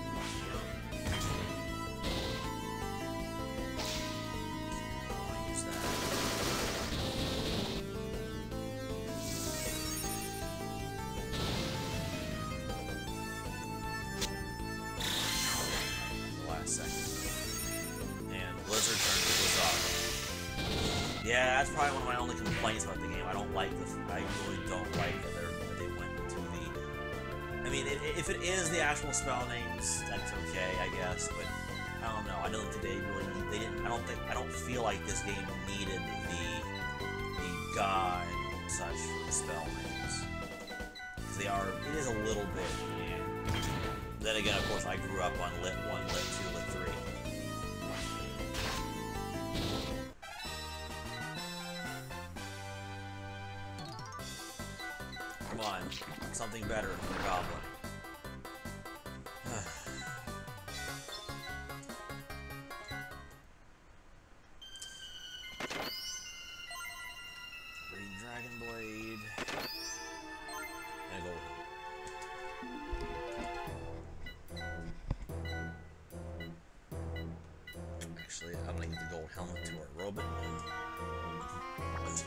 I'll use that. The last second. And Blizzard turned to Blizzard. Yeah, that's probably one of my only complaints about the game. I don't like the. I really don't like that, that they went to the. I mean, it, if it is the actual spell names, that's okay, I guess. But I don't know. I don't think they really. Need, they didn't. I don't think. I don't feel like this game needed the the god and such spell names, because they are. It is a little bit. Yeah. Then again, of course, I grew up on Lit One, Lit Two, Lit Three. Come on, something better than a goblin. Green Dragon Blade. And a gold helmet. Actually, I'm gonna get the gold helmet to our robot. Because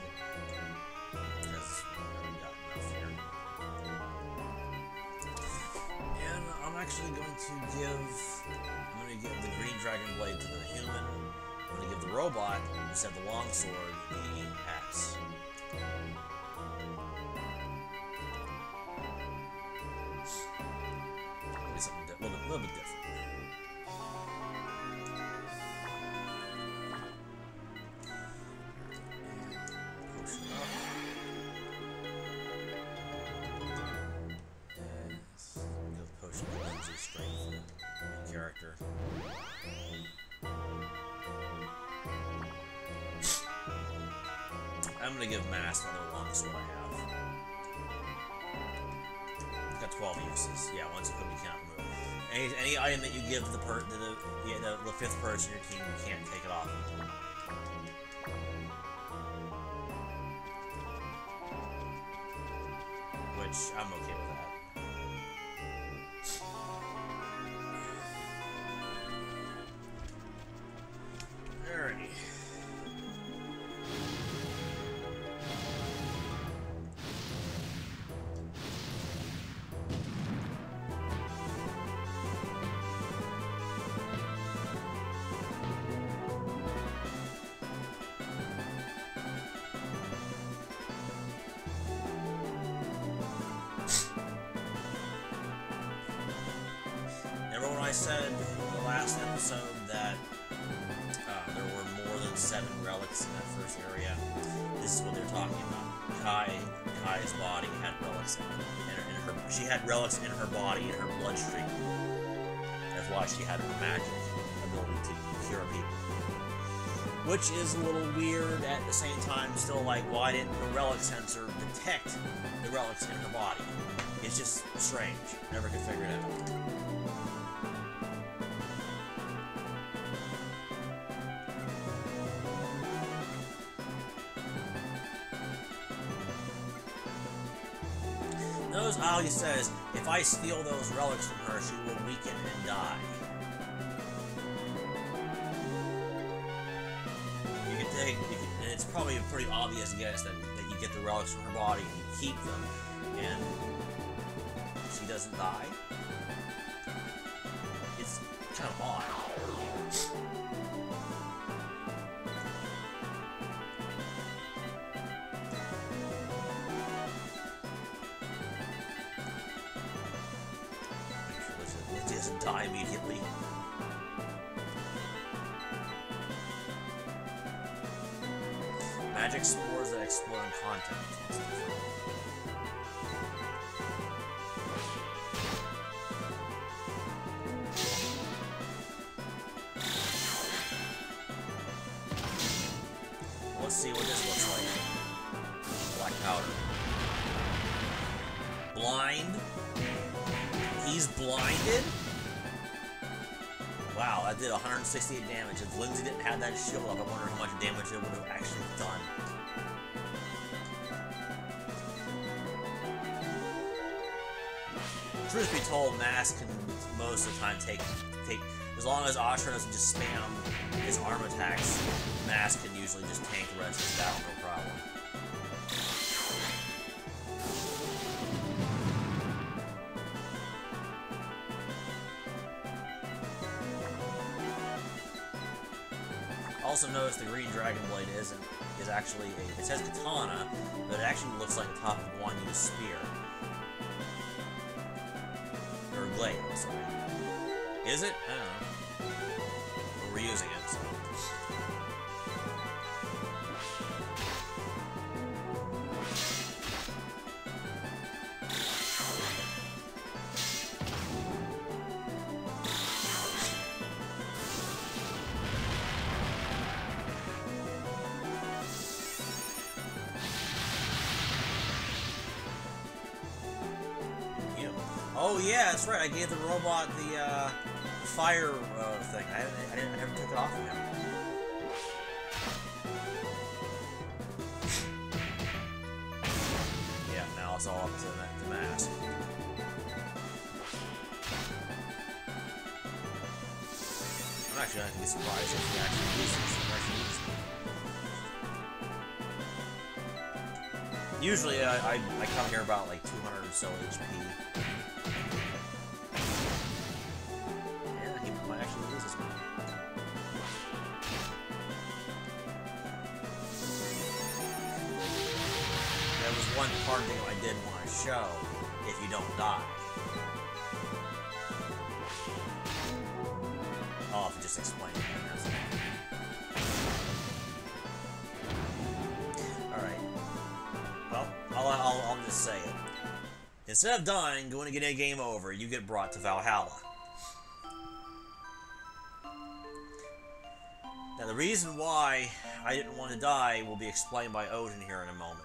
I'm actually going to give, I'm going to give the Green Dragon Blade to the human. I'm going to give the robot, instead of the longsword, the axe. Maybe something a little, little bit different. I'm gonna give Mass another longsword I have. It's got twelve uses. Yeah, once equipped you cannot remove. Any, any item that you give to the per to the, yeah, the the fifth person in your team, you can't take it off. Which I'm okay with that. Alrighty. Remember when I said in the last episode that uh, there were more than seven relics in that first area? This is what they're talking about. Kai, Kai's body had relics in her, in her. She had relics in her body, in her bloodstream. That's why she had her magic ability to cure people. Which is a little weird at the same time. Still, like, why didn't the relic sensor detect the relics in her body? It's just strange. Never could figure it out. Notice how he says, if I steal those relics from her, she will weaken and die. You can take, you can, and it's probably a pretty obvious guess that, that you get the relics from her body and you keep them, and she doesn't die. It's kind of odd. It doesn't die immediately. Magic spores that explode in contact. Let's see what this looks like. Black powder. Blind. He's blinded? Wow, that did one hundred sixty-eight damage. If Lindsay didn't have that shield up, I wonder how much damage it would have actually done. Truth be told, Mask can most of the time take take as long as Ashra doesn't just spam his arm attacks, Mask can usually just tank the rest of his battle, no problem. Also notice the green dragon blade isn't is actually a it says katana, but it actually looks like the top of one used spear. Or blade, I'm sorry. Is it? I don't know. But we're using it, so. Oh yeah, that's right. I gave the robot the uh, fire uh, thing. I, I, didn't, I never took it off of him. Yeah, now it's all up to the, the Mask. I'm actually not gonna be surprised if he actually uses it. Usually, uh, I I come here about like two hundred or so H P. One part thing I did want to show, if you don't die. I'll have to just explain it. Alright. Well, I'll, I'll, I'll just say it. Instead of dying, going to get a game over, you get brought to Valhalla. Now, the reason why I didn't want to die will be explained by Odin here in a moment.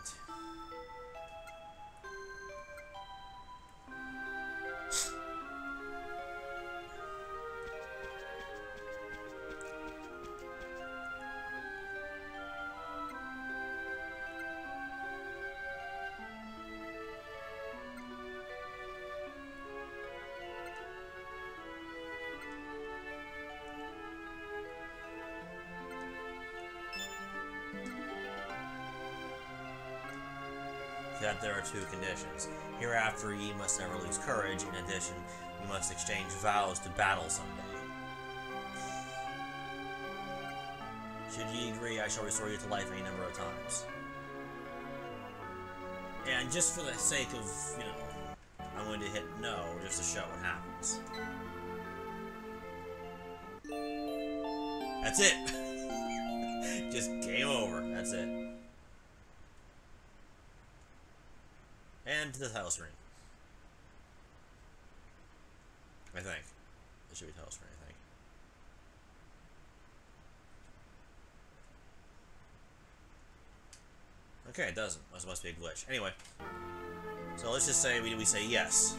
That there are two conditions. Hereafter, ye must never lose courage. In addition, you must exchange vows to battle someday. Should ye agree, I shall restore you to life any number of times. And just for the sake of, you know, I'm going to hit no, just to show what happens. That's it! Just game over, that's it. and to the title screen. I think. It should be title screen, I think. Okay, it doesn't. Must must be a glitch. Anyway. So let's just say we, we say yes.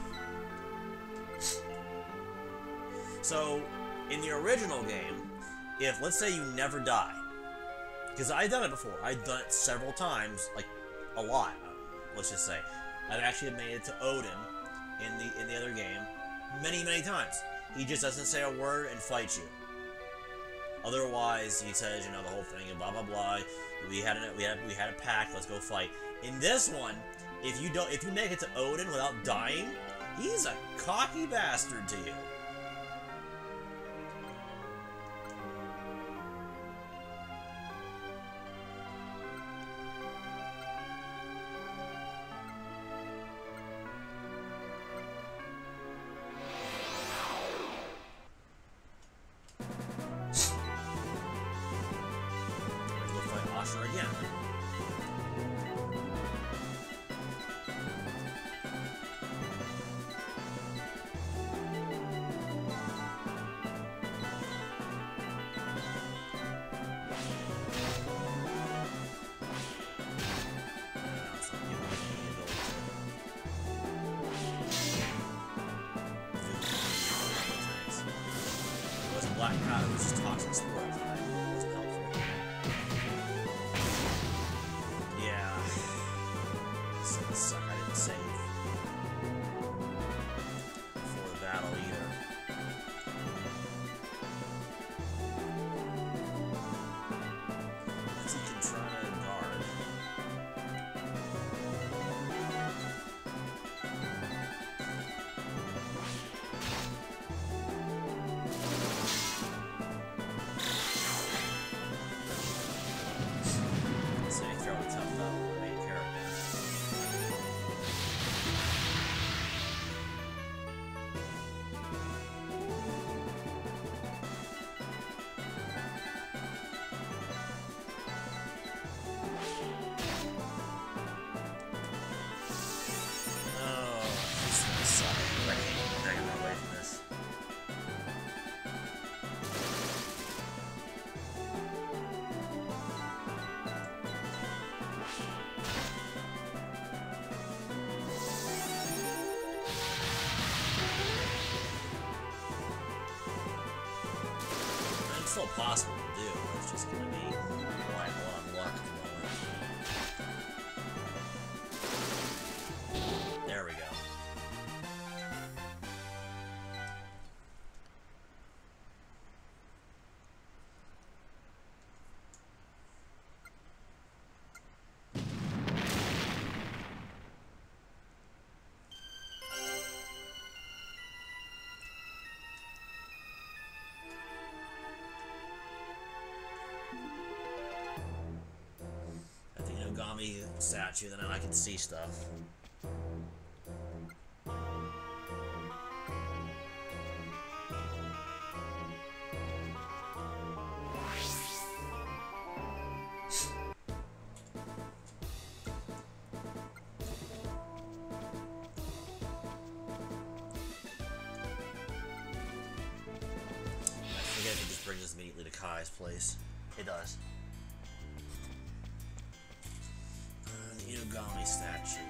So, in the original game, if, let's say you never die, because I've done it before, I've done it several times, like, a lot, let's just say. I've actually made it to Odin in the in the other game many, many times. He just doesn't say a word and fights you. Otherwise, he says, you know, the whole thing, and blah, blah, blah, we had a, we had, we had a pact, let's go fight. In this one, if you don't, if you make it to Odin without dying, he's a cocky bastard to you. Again. It wasn't black powder, it was just toxic spores. Suck, I didn't save before the battle either. Let's see, can try to guard. Let's see, throw a tough out on the main character. It's still possible to do, it's just gonna be like a lot of luck at the moment. There we go. Statue, then I can see stuff. I forget if it just brings us immediately to Kai's place. It does. Inugami statue.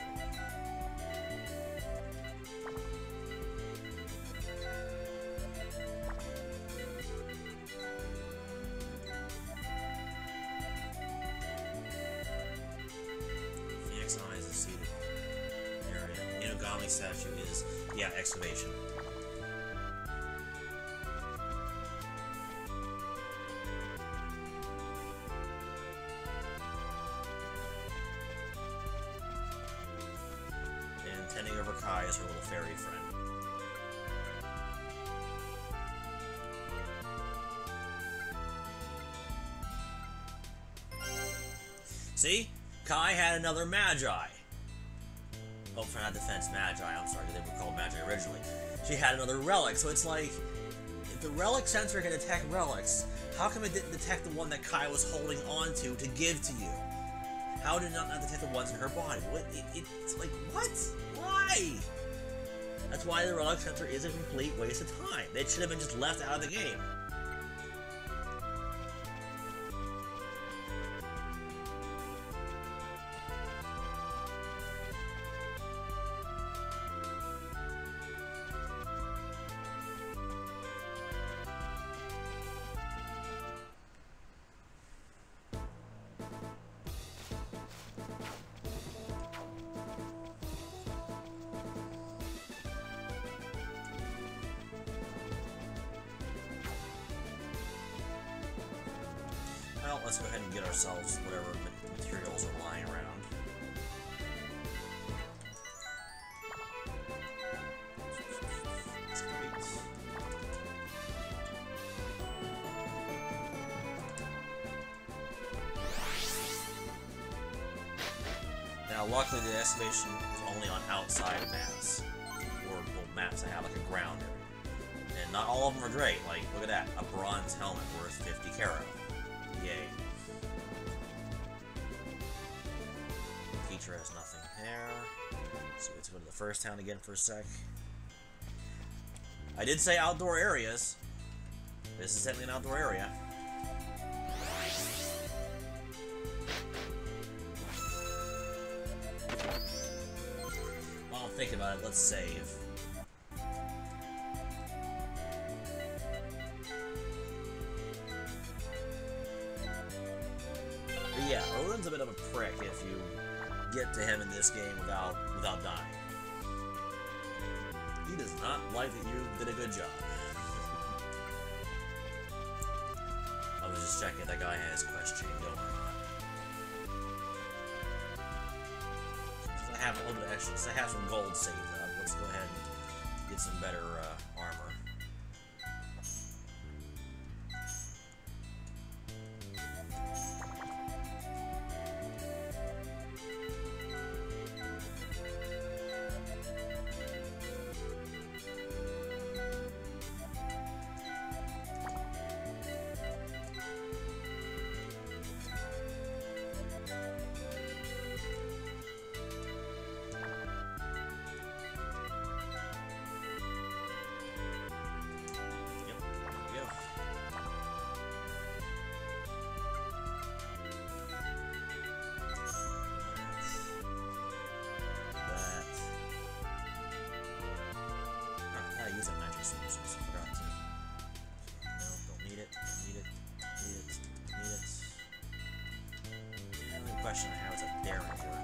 Phoenix Eyes is seated area. Inugami statue is, yeah, excavation. Tending over Kai as her little fairy friend. See? Kai had another Magi. Oh, for not defense Magi, I'm sorry, they were called Magi originally. She had another relic, so it's like, if the relic sensor can detect relics, how come it didn't detect the one that Kai was holding on to to give to you? How did it not detect the ones in her body? What? It, it's like, what? Why? That's why the relic sensor is a complete waste of time. It should have been just left out of the game. Well, let's go ahead and get ourselves whatever materials are lying around. That's great. Now, luckily, the excavation is only on outside maps, or well, maps that have like a grounder, and not all of them are great. Like, look at that, a bronze helmet worth fifty carat. Yay. Feature has nothing there. So let's go to the first town again for a sec. I did say outdoor areas. This is definitely an outdoor area. While I'm thinking about it, let's save. Yeah, Odin's a bit of a prick if you get to him in this game without without dying. He does not like that you did a good job. I was just checking if that guy has quest chain going or not. Since I have a little bit of extra, since I have some gold saved up, let's go ahead and get some better uh, armor. Question I have is a Derringer.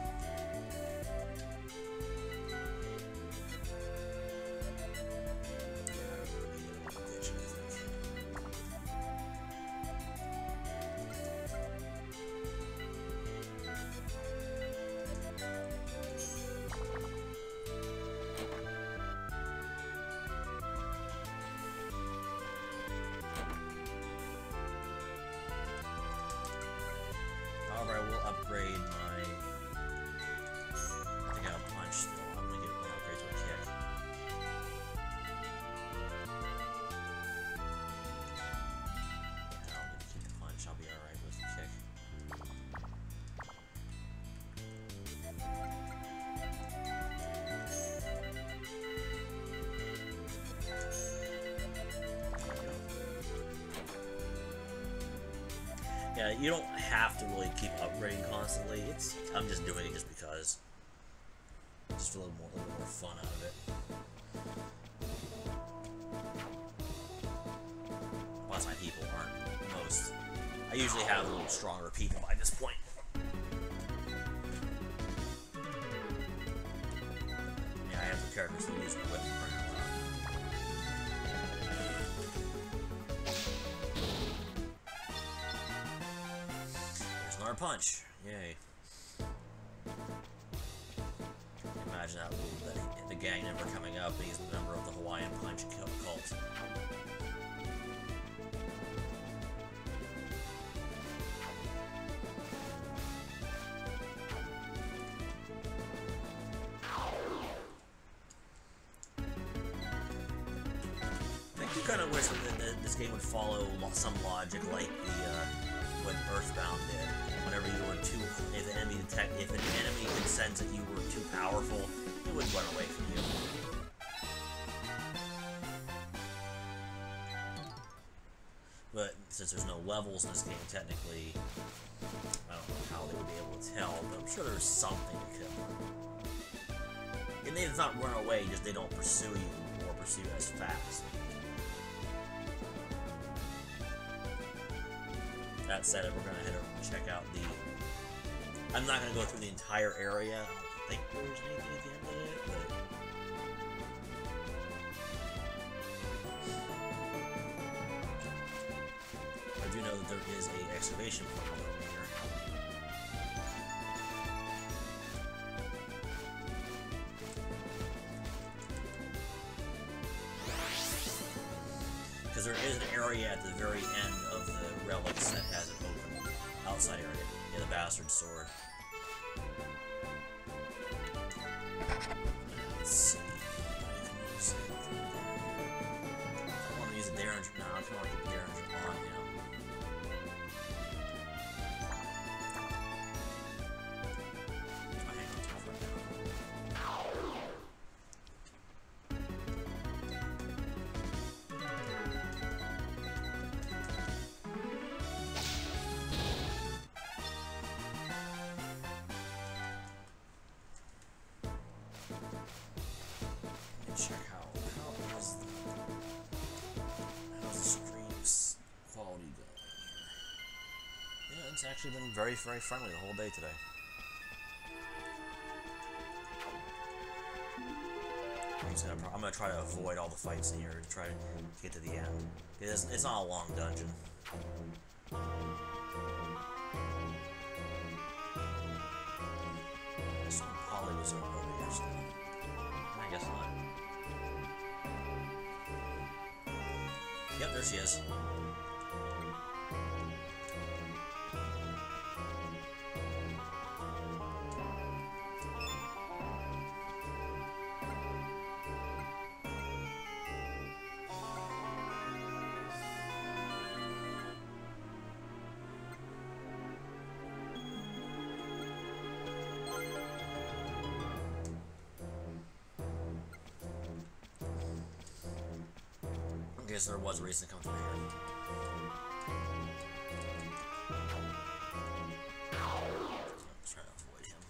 However, I will upgrade my... I think I have a punch still. I'm going to get one upgrade to a kick. Yeah, I'll get to keep the punch. I'll be alright with the kick. Yeah, you don't have to really keep upgrading constantly. It's I'm just doing it just because. Just a little more, a little more fun out of it. Lots of my people aren't most. I usually have a little stronger people by this point. Yeah, I have some characters that use my weapon for a lot. Our punch. Yay. Imagine that, the, the gang member coming up and he's a member of the Hawaiian Punch cult. I think you kind of wish that, that, this game would follow some logic like the uh, what Earthbound did. Whenever you were too, if an enemy detect, if an enemy could sense that you were too powerful, it would run away from you. But since there's no levels in this game, technically, I don't know how they would be able to tell, but I'm sure there's something to kill. And it's not run away, just they don't pursue you or pursue you as fast. That said, we're gonna head over and check out the. I'm not gonna go through the entire area. I don't think there's anything at the end of it, but. I do know that there is a excavation point over here. Because there is an area at the very end of the relics that has an open outside area. Yeah, the bastard sword. Let's see. I don't want to use a Derringer. No, I don't want to keep the Derringer on him. Check how how is the how's the stream's quality going here? Yeah, it's actually been very very friendly the whole day today. I'm, just gonna, I'm gonna try to avoid all the fights in here to try to get to the end. It's, it's not a long dungeon. This one probably was over here still. I guess not. Yep, there she is. Okay, so there was a reason to come through here. Let's try to avoid him.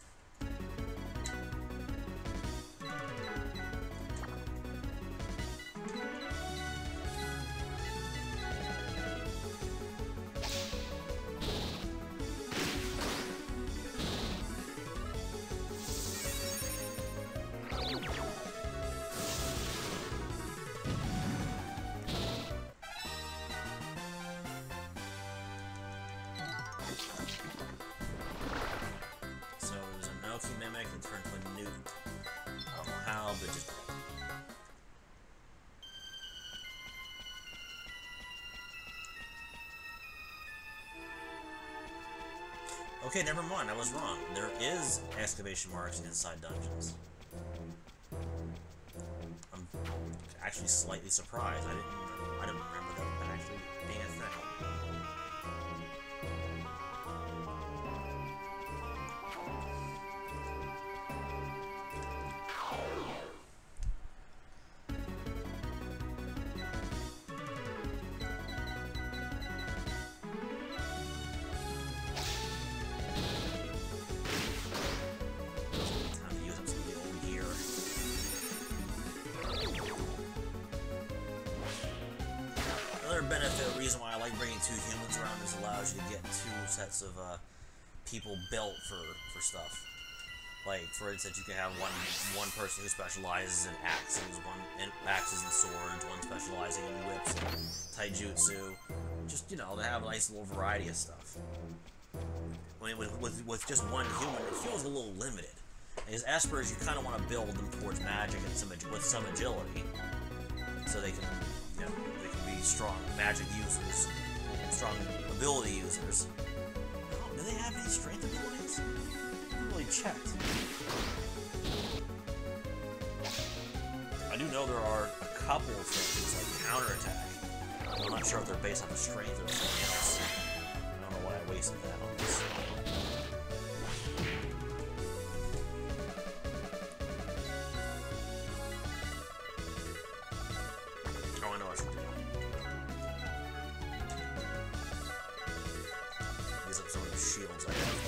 Mimic and turn to a newt. I don't know how, but just. Okay, never mind. I was wrong. There is excavation marks inside dungeons. I'm actually slightly surprised. I didn't. I didn't remember that actually being a thing. Benefit, the reason why I like bringing two humans around is it allows you to get two sets of uh, people built for, for stuff. Like, for instance, you can have one one person who specializes in axes, one in axes and swords, one specializing in whips and taijutsu. Just, you know, to have a nice little variety of stuff. When with, with, with just one human, it feels a little limited. As Espers, you kind of want to build them towards magic and some with some agility, so they can, you know, they can be strong magic users, strong ability users. Oh, do they have any strength abilities? I haven't really checked. I do know there are a couple of things like counterattack. I'm not sure if they're based on the strength or something else. I don't know why I wasted that on this. Oh, I know what to do. Use up some of the shields I have.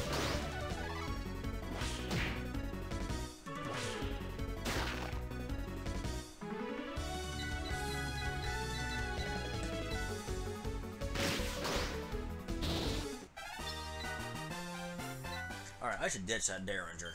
Alright, I should ditch that Derringer.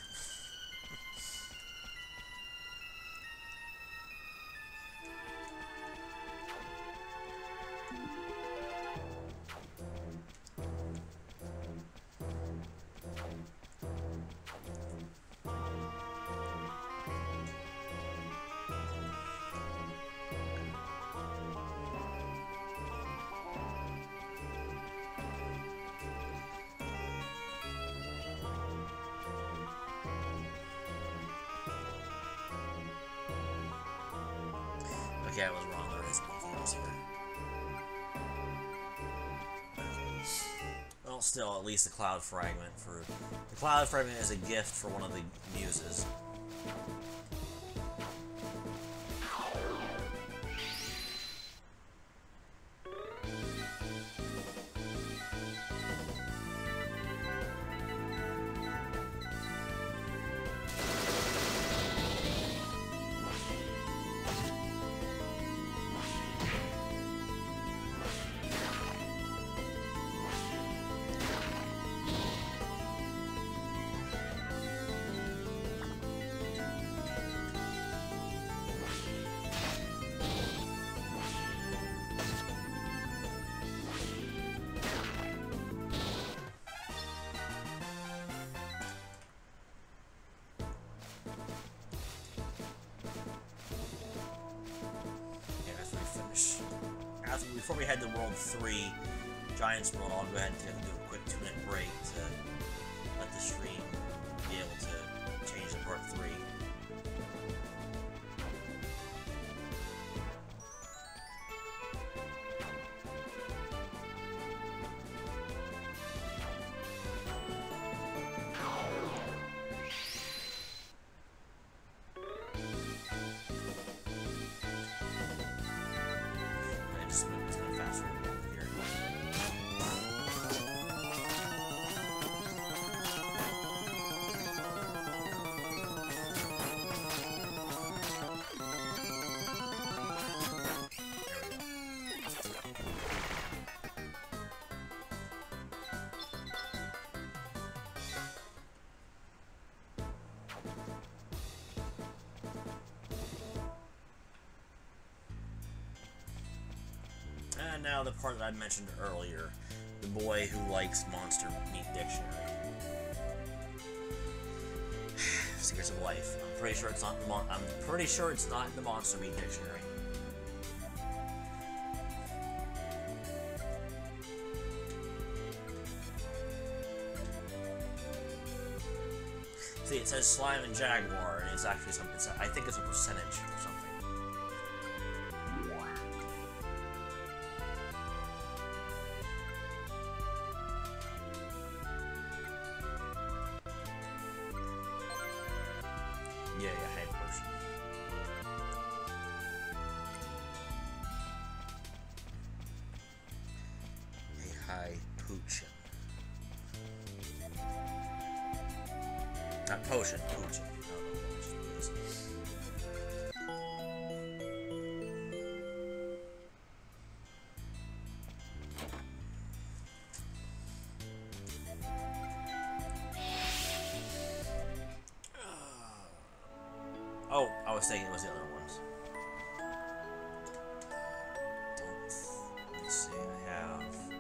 Okay, I was wrong. There isn't anything else here. Well, still, at least the Cloud Fragment for the Cloud Fragment is a gift for one of the muses. After, before we head to World three, Giants World, I'll go ahead and do a quick two minute break to let the stream be able to change to Part three. And now the part that I mentioned earlier, the boy who likes Monster Meat Dictionary. Secrets of Life. I'm pretty sure it's not. In the Mon I'm pretty sure it's not in the Monster Meat Dictionary. See, it says Slime and Jaguar, and it's actually something. It's a, I think it's a percentage or something. Yeah, yeah, head potion. A high potion. Not potion, potion. I don't know what it is. Oh, I was thinking it was the other ones. Don't. Let me see. I have.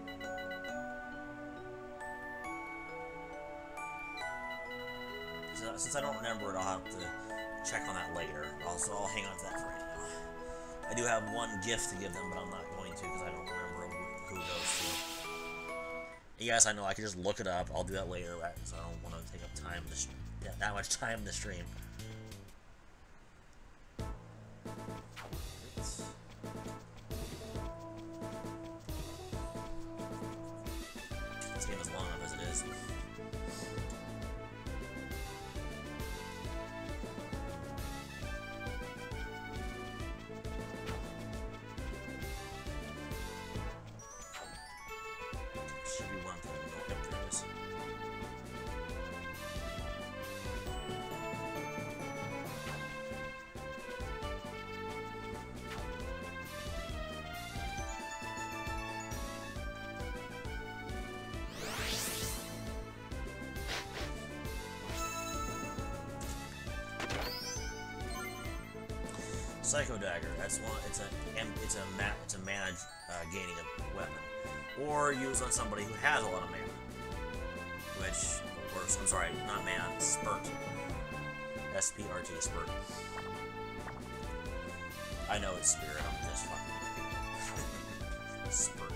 So, since I don't remember it, I'll have to check on that later. Also, I'll hang on to that for right now. I do have one gift to give them, but I'm not going to because I don't remember who it goes to. Yes, I know. I can just look it up. I'll do that later, right? So I don't want to take up time. To yeah, that much time in the stream. Psycho Dagger. That's one. It's a it's a ma it's a mana uh, gaining a weapon, or use on somebody who has a lot of mana. Which, or I'm sorry, not mana. Spurt. S P R T spurt. I know it's spirit. I'm just fucking spurt.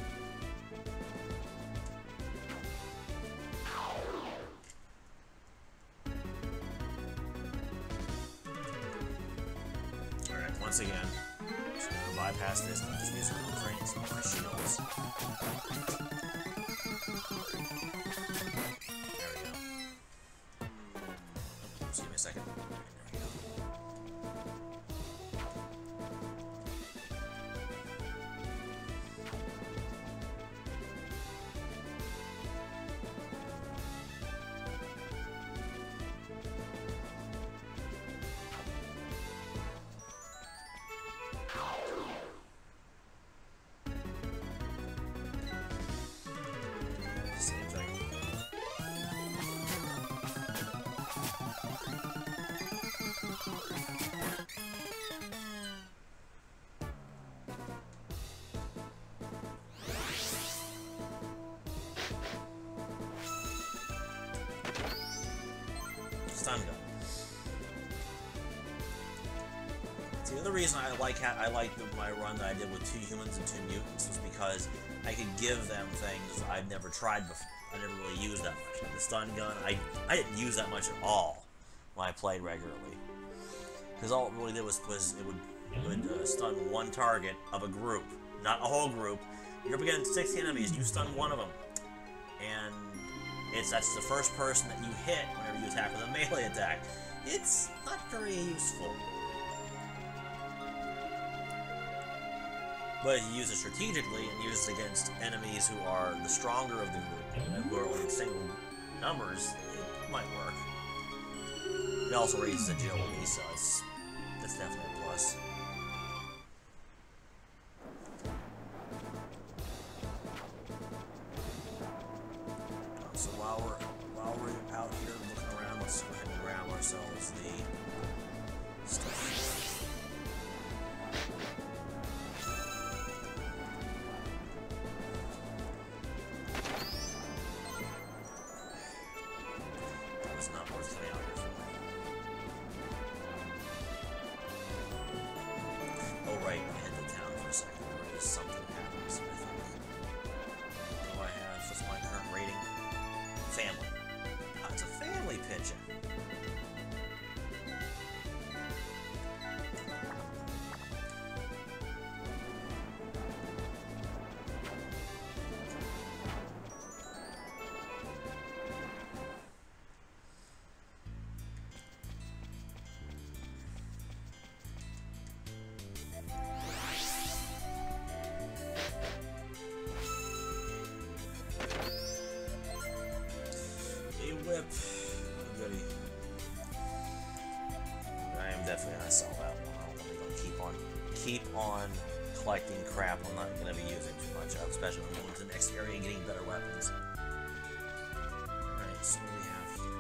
Once again, just gonna bypass this and just use some cranes and my shields. There we go. Just give me a second. There we go. Same thing. Stun gun. See, the other reason I like ha I like the, my run that I did with two humans and two mutants was because I could give them things I've never tried before. I never really used that much. Like the stun gun, I I didn't use that much at all when I played regularly, because all it really did was was it would it would uh, stun one target of a group, not a whole group. You're up against sixteen enemies, you stun one of them, and it's that's the first person that you hit whenever you attack with a melee attack. It's not very useful. But if you use it strategically and use it against enemies who are the stronger of the group, and who are only in single numbers, it might work. It also raises agility, so it's that's definitely a plus. So while we're while we're out here looking around, let's go ahead and grab ourselves the stuff. Whip. Goody. I am definitely gonna sell that one. I'm only gonna keep on keep on collecting crap I'm not gonna be using too much of, especially when we go into the next area and getting better weapons. Alright, so what do we have here?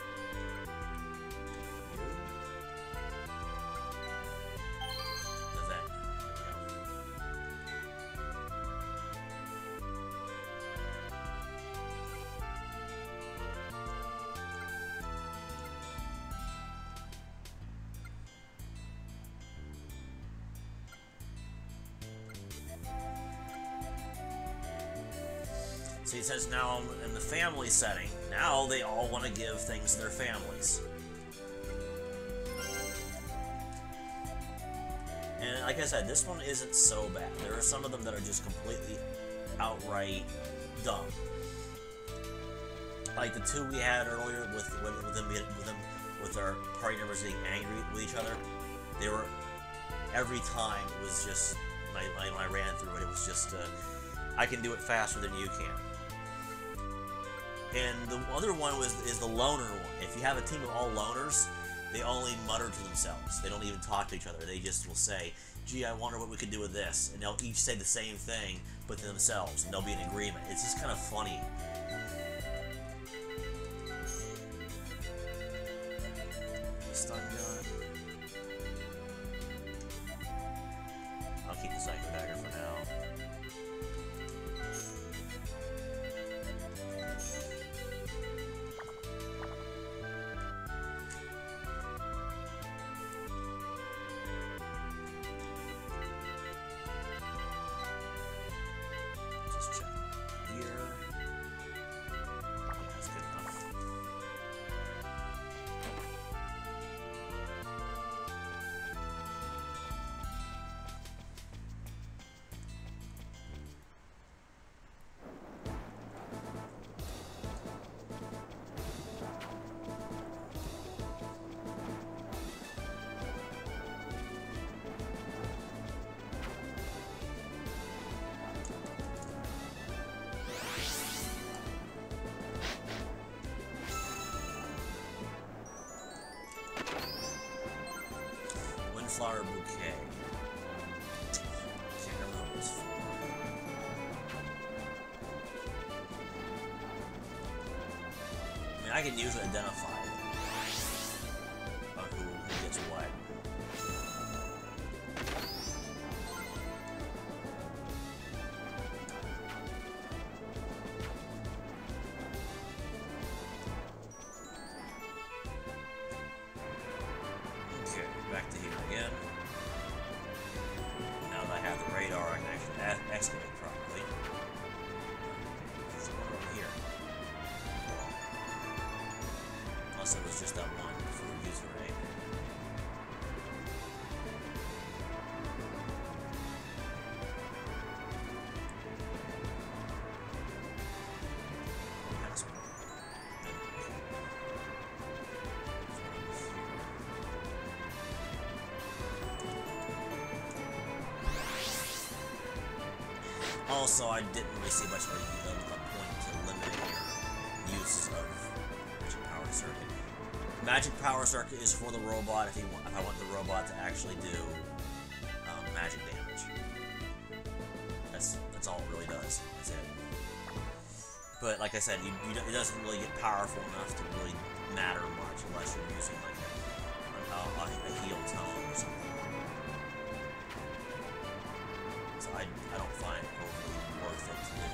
The vet. There we go. See, since now I'm in the family setting, now they all want to give things to their families. And like I said, this one isn't so bad. There are some of them that are just completely outright dumb. Like the two we had earlier with with, with them with them with our party members getting angry with each other. They were every time it was just when I, when I ran through it, it was just uh, I can do it faster than you can. And the other one was is the loner one. If you have a team of all loners, they only mutter to themselves. They don't even talk to each other. They just will say, gee, I wonder what we could do with this. And they'll each say the same thing, but to themselves. And they'll be in agreement. It's just kind of funny. Stun gun. Windflower Bouquet. Can't remember what it's for. I mean, I can usually identify on who, who gets what. Back to here again. Now that I have the radar, I can actually excavate properly. There's one over here. Unless it was just that one for user A. Also, I didn't really see much of a, a point to limiting your use of Magic Power Circuit. Magic Power Circuit is for the robot if, you want, if I want the robot to actually do um, magic damage. That's that's all it really does. That's it. But like I said, you, you, it doesn't really get powerful enough to really matter much unless you're using like a, a, a heal tone or something. So I, I don't find it overly worth it to do.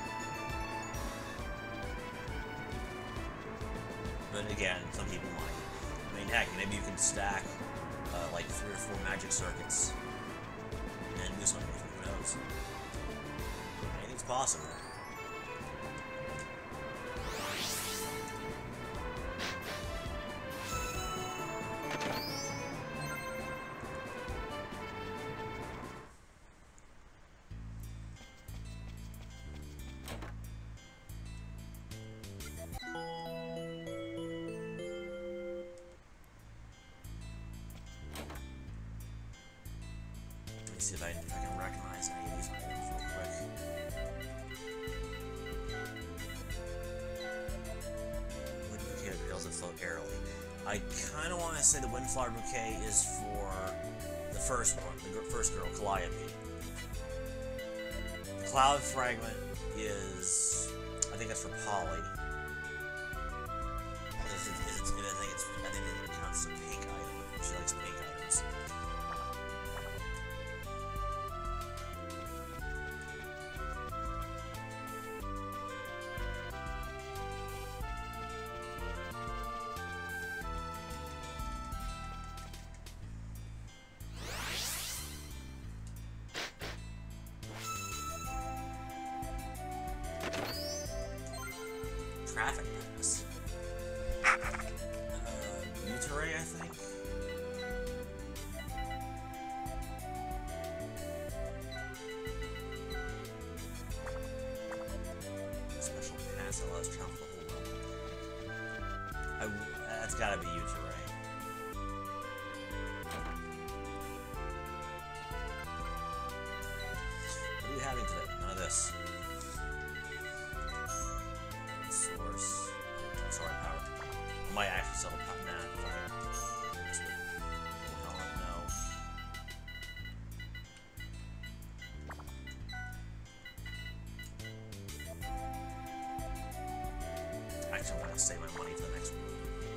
But again, some people might. I mean, heck, maybe you can stack uh, like three or four magic circuits and do something with it. Who knows? Anything's possible. See if I, if I can recognize any of these items real quick. Wind Bouquet fails to float airily. I kind of want to say the Windflower Bouquet is for the first one, the first girl, Calliope. The Cloud Fragment is, I think that's for Polly. Is it, is it, I think it's, I think it counts as a pink item. She likes pink items. Traffic pass. Uh, Mutare, I think. Special pass allows travel the whole level. I, that's gotta be Mutare. What are you having today? None of this. Source. Sorry, power. I might actually sell the power. Nah, fuck it. No. Actually, I'm gonna save my money for the next one.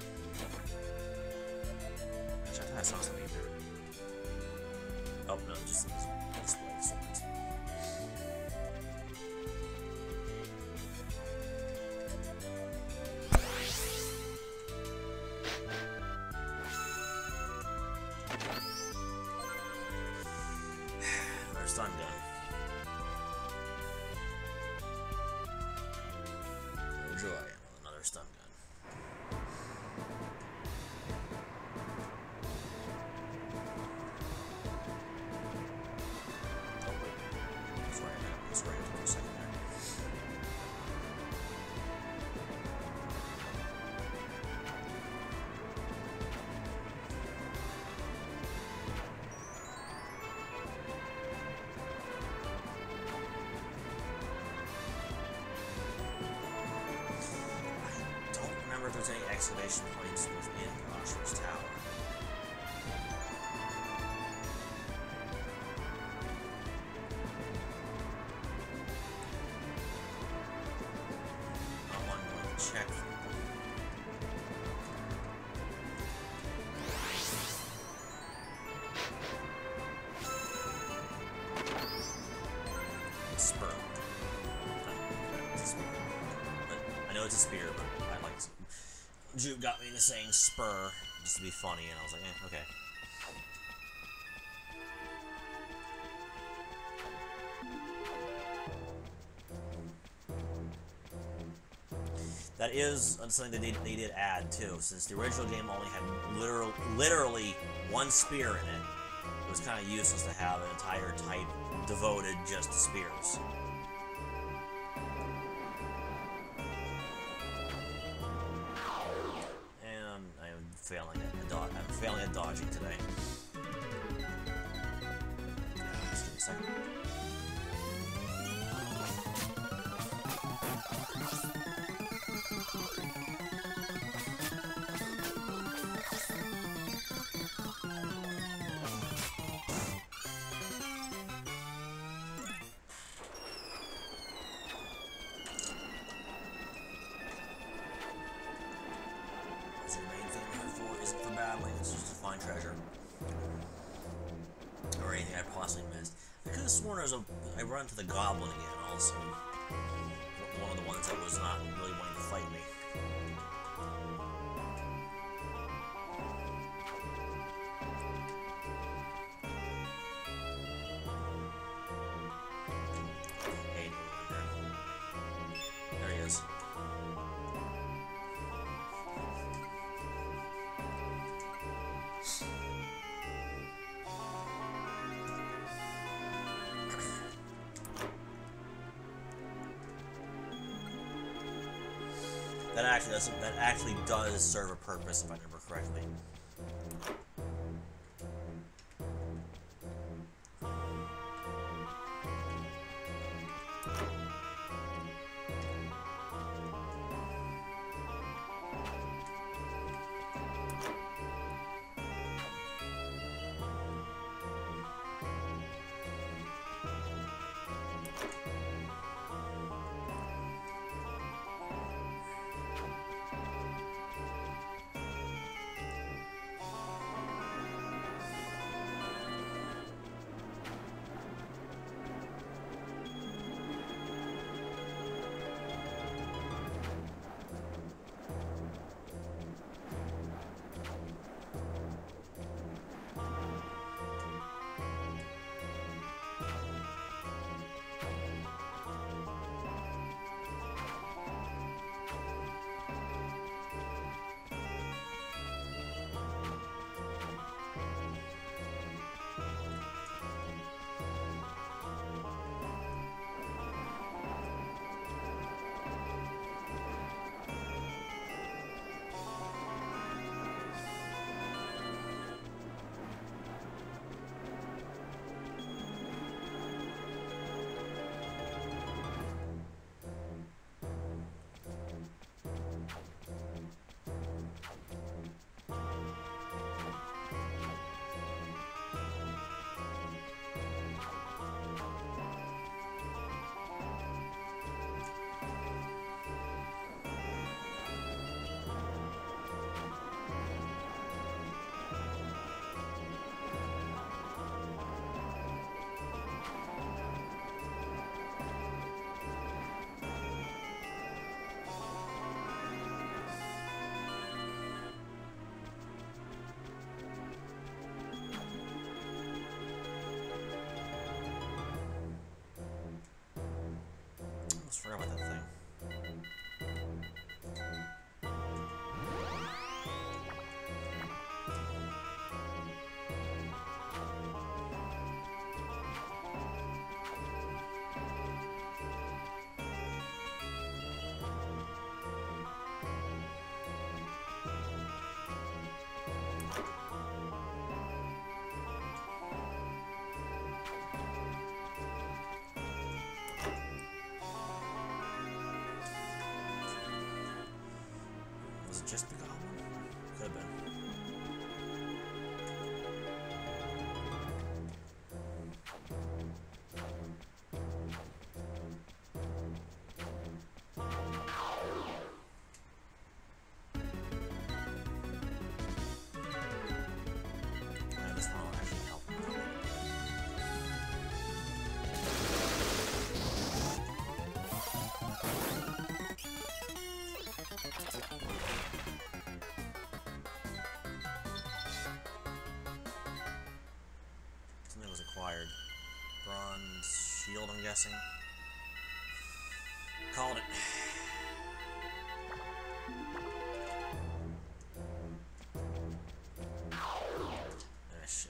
Actually, I thought I saw something there. Oh, no, just this display swords. Stun gun. No joy, another stun gun. Oh wait, that's right. That's right. For a second there. If there's any excavation points within Osher's Tower. check. Spur. It's a spear. But I know it's a spear, but I like. Juke got me into saying spur just to be funny, and I was like, eh, okay. That is something that they, they did add too, since the original game only had literal, literally one spear in it. It was kind of useless to have an entire type devoted just to spears. And I'm failing at do I'm failing at dodging today. Just give me a second. The main thing we're here for isn't for battling, it's just to find treasure. Or anything I possibly missed. I could have sworn there was a, I run into the goblin again also. One of the ones that was not really wanting to fight me. Hey, there. There he is. That actually does that actually does serve a purpose if I remember correctly. Forgot about that thing. Was it just the goblin? Could have been. I'm guessing. Called it. Ah, shit.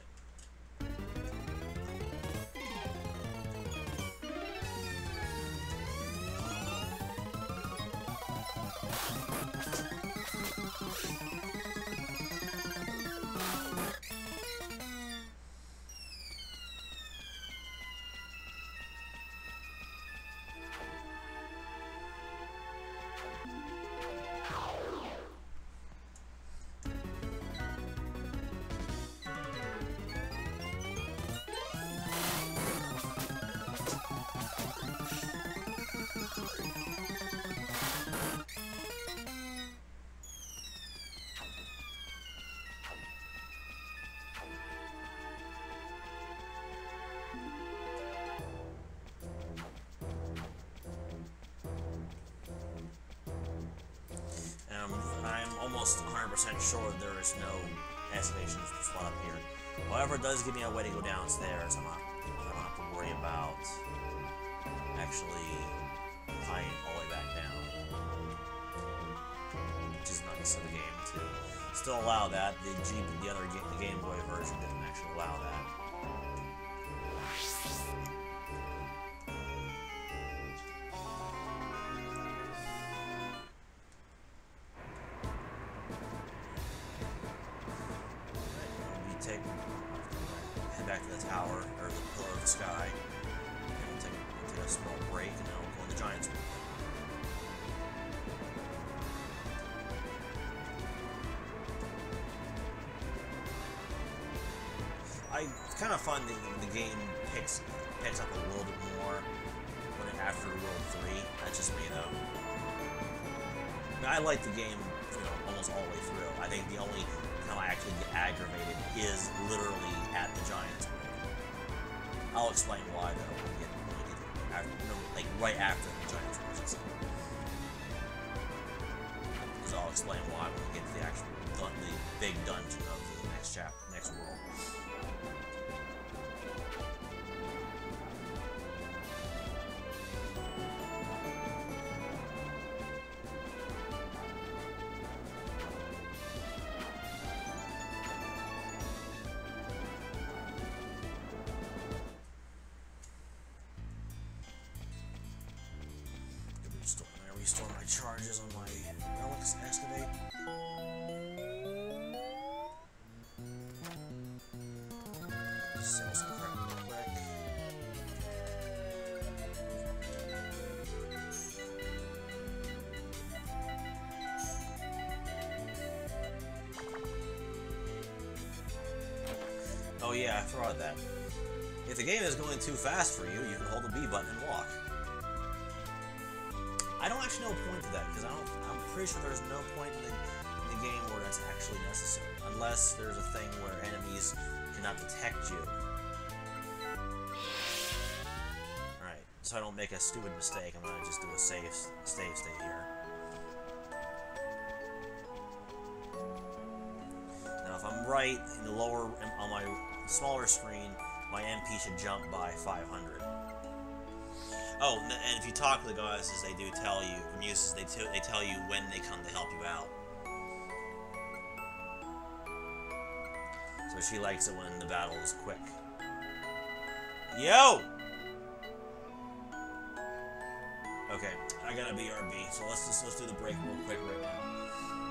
Um, I'm almost one hundred percent sure there is no excavation spot up here. However, it does give me a way to go downstairs. I'm not, I don't have to worry about actually climbing all the way back down. Which is nice of the game to still allow that. The G, the other game, the Game Boy version didn't actually allow that. Take, head back to the tower, or the pillar of the sky, and we'll take, we'll take a small break, and then we'll go in the Giant's room. I, it's kind of fun that the game picks, picks up a little bit more when it, after World three. That's just me, though. I, mean, I like the game, you know, almost all the way through. I think the only time I actually get aggravated is literally at the Giant's room. I'll explain why, though, when we get, when we get after, you know, like right after the Giant's room, I should say. Because I'll explain why when we get to the actual, the big dungeon of the next chapter, next world. Restore my charges on my relics excavate. Sell some crap real quick. Oh yeah, I forgot that. If the game is going too fast for you, you can hold the B button and walk. I don't actually know a point to that, because I don't, I'm pretty sure there's no point in the, in the game where that's actually necessary. Unless there's a thing where enemies cannot detect you. Alright, so I don't make a stupid mistake, I'm gonna just do a save, save state here. Now if I'm right, in the lower, on my smaller screen, my M P should jump by five hundred. Oh, and if you talk to the goddesses, they do tell you, the muses, they, they tell you when they come to help you out. So she likes it when the battle is quick. Yo! Okay, I got a B R B, so let's just let's do the break real quick right now.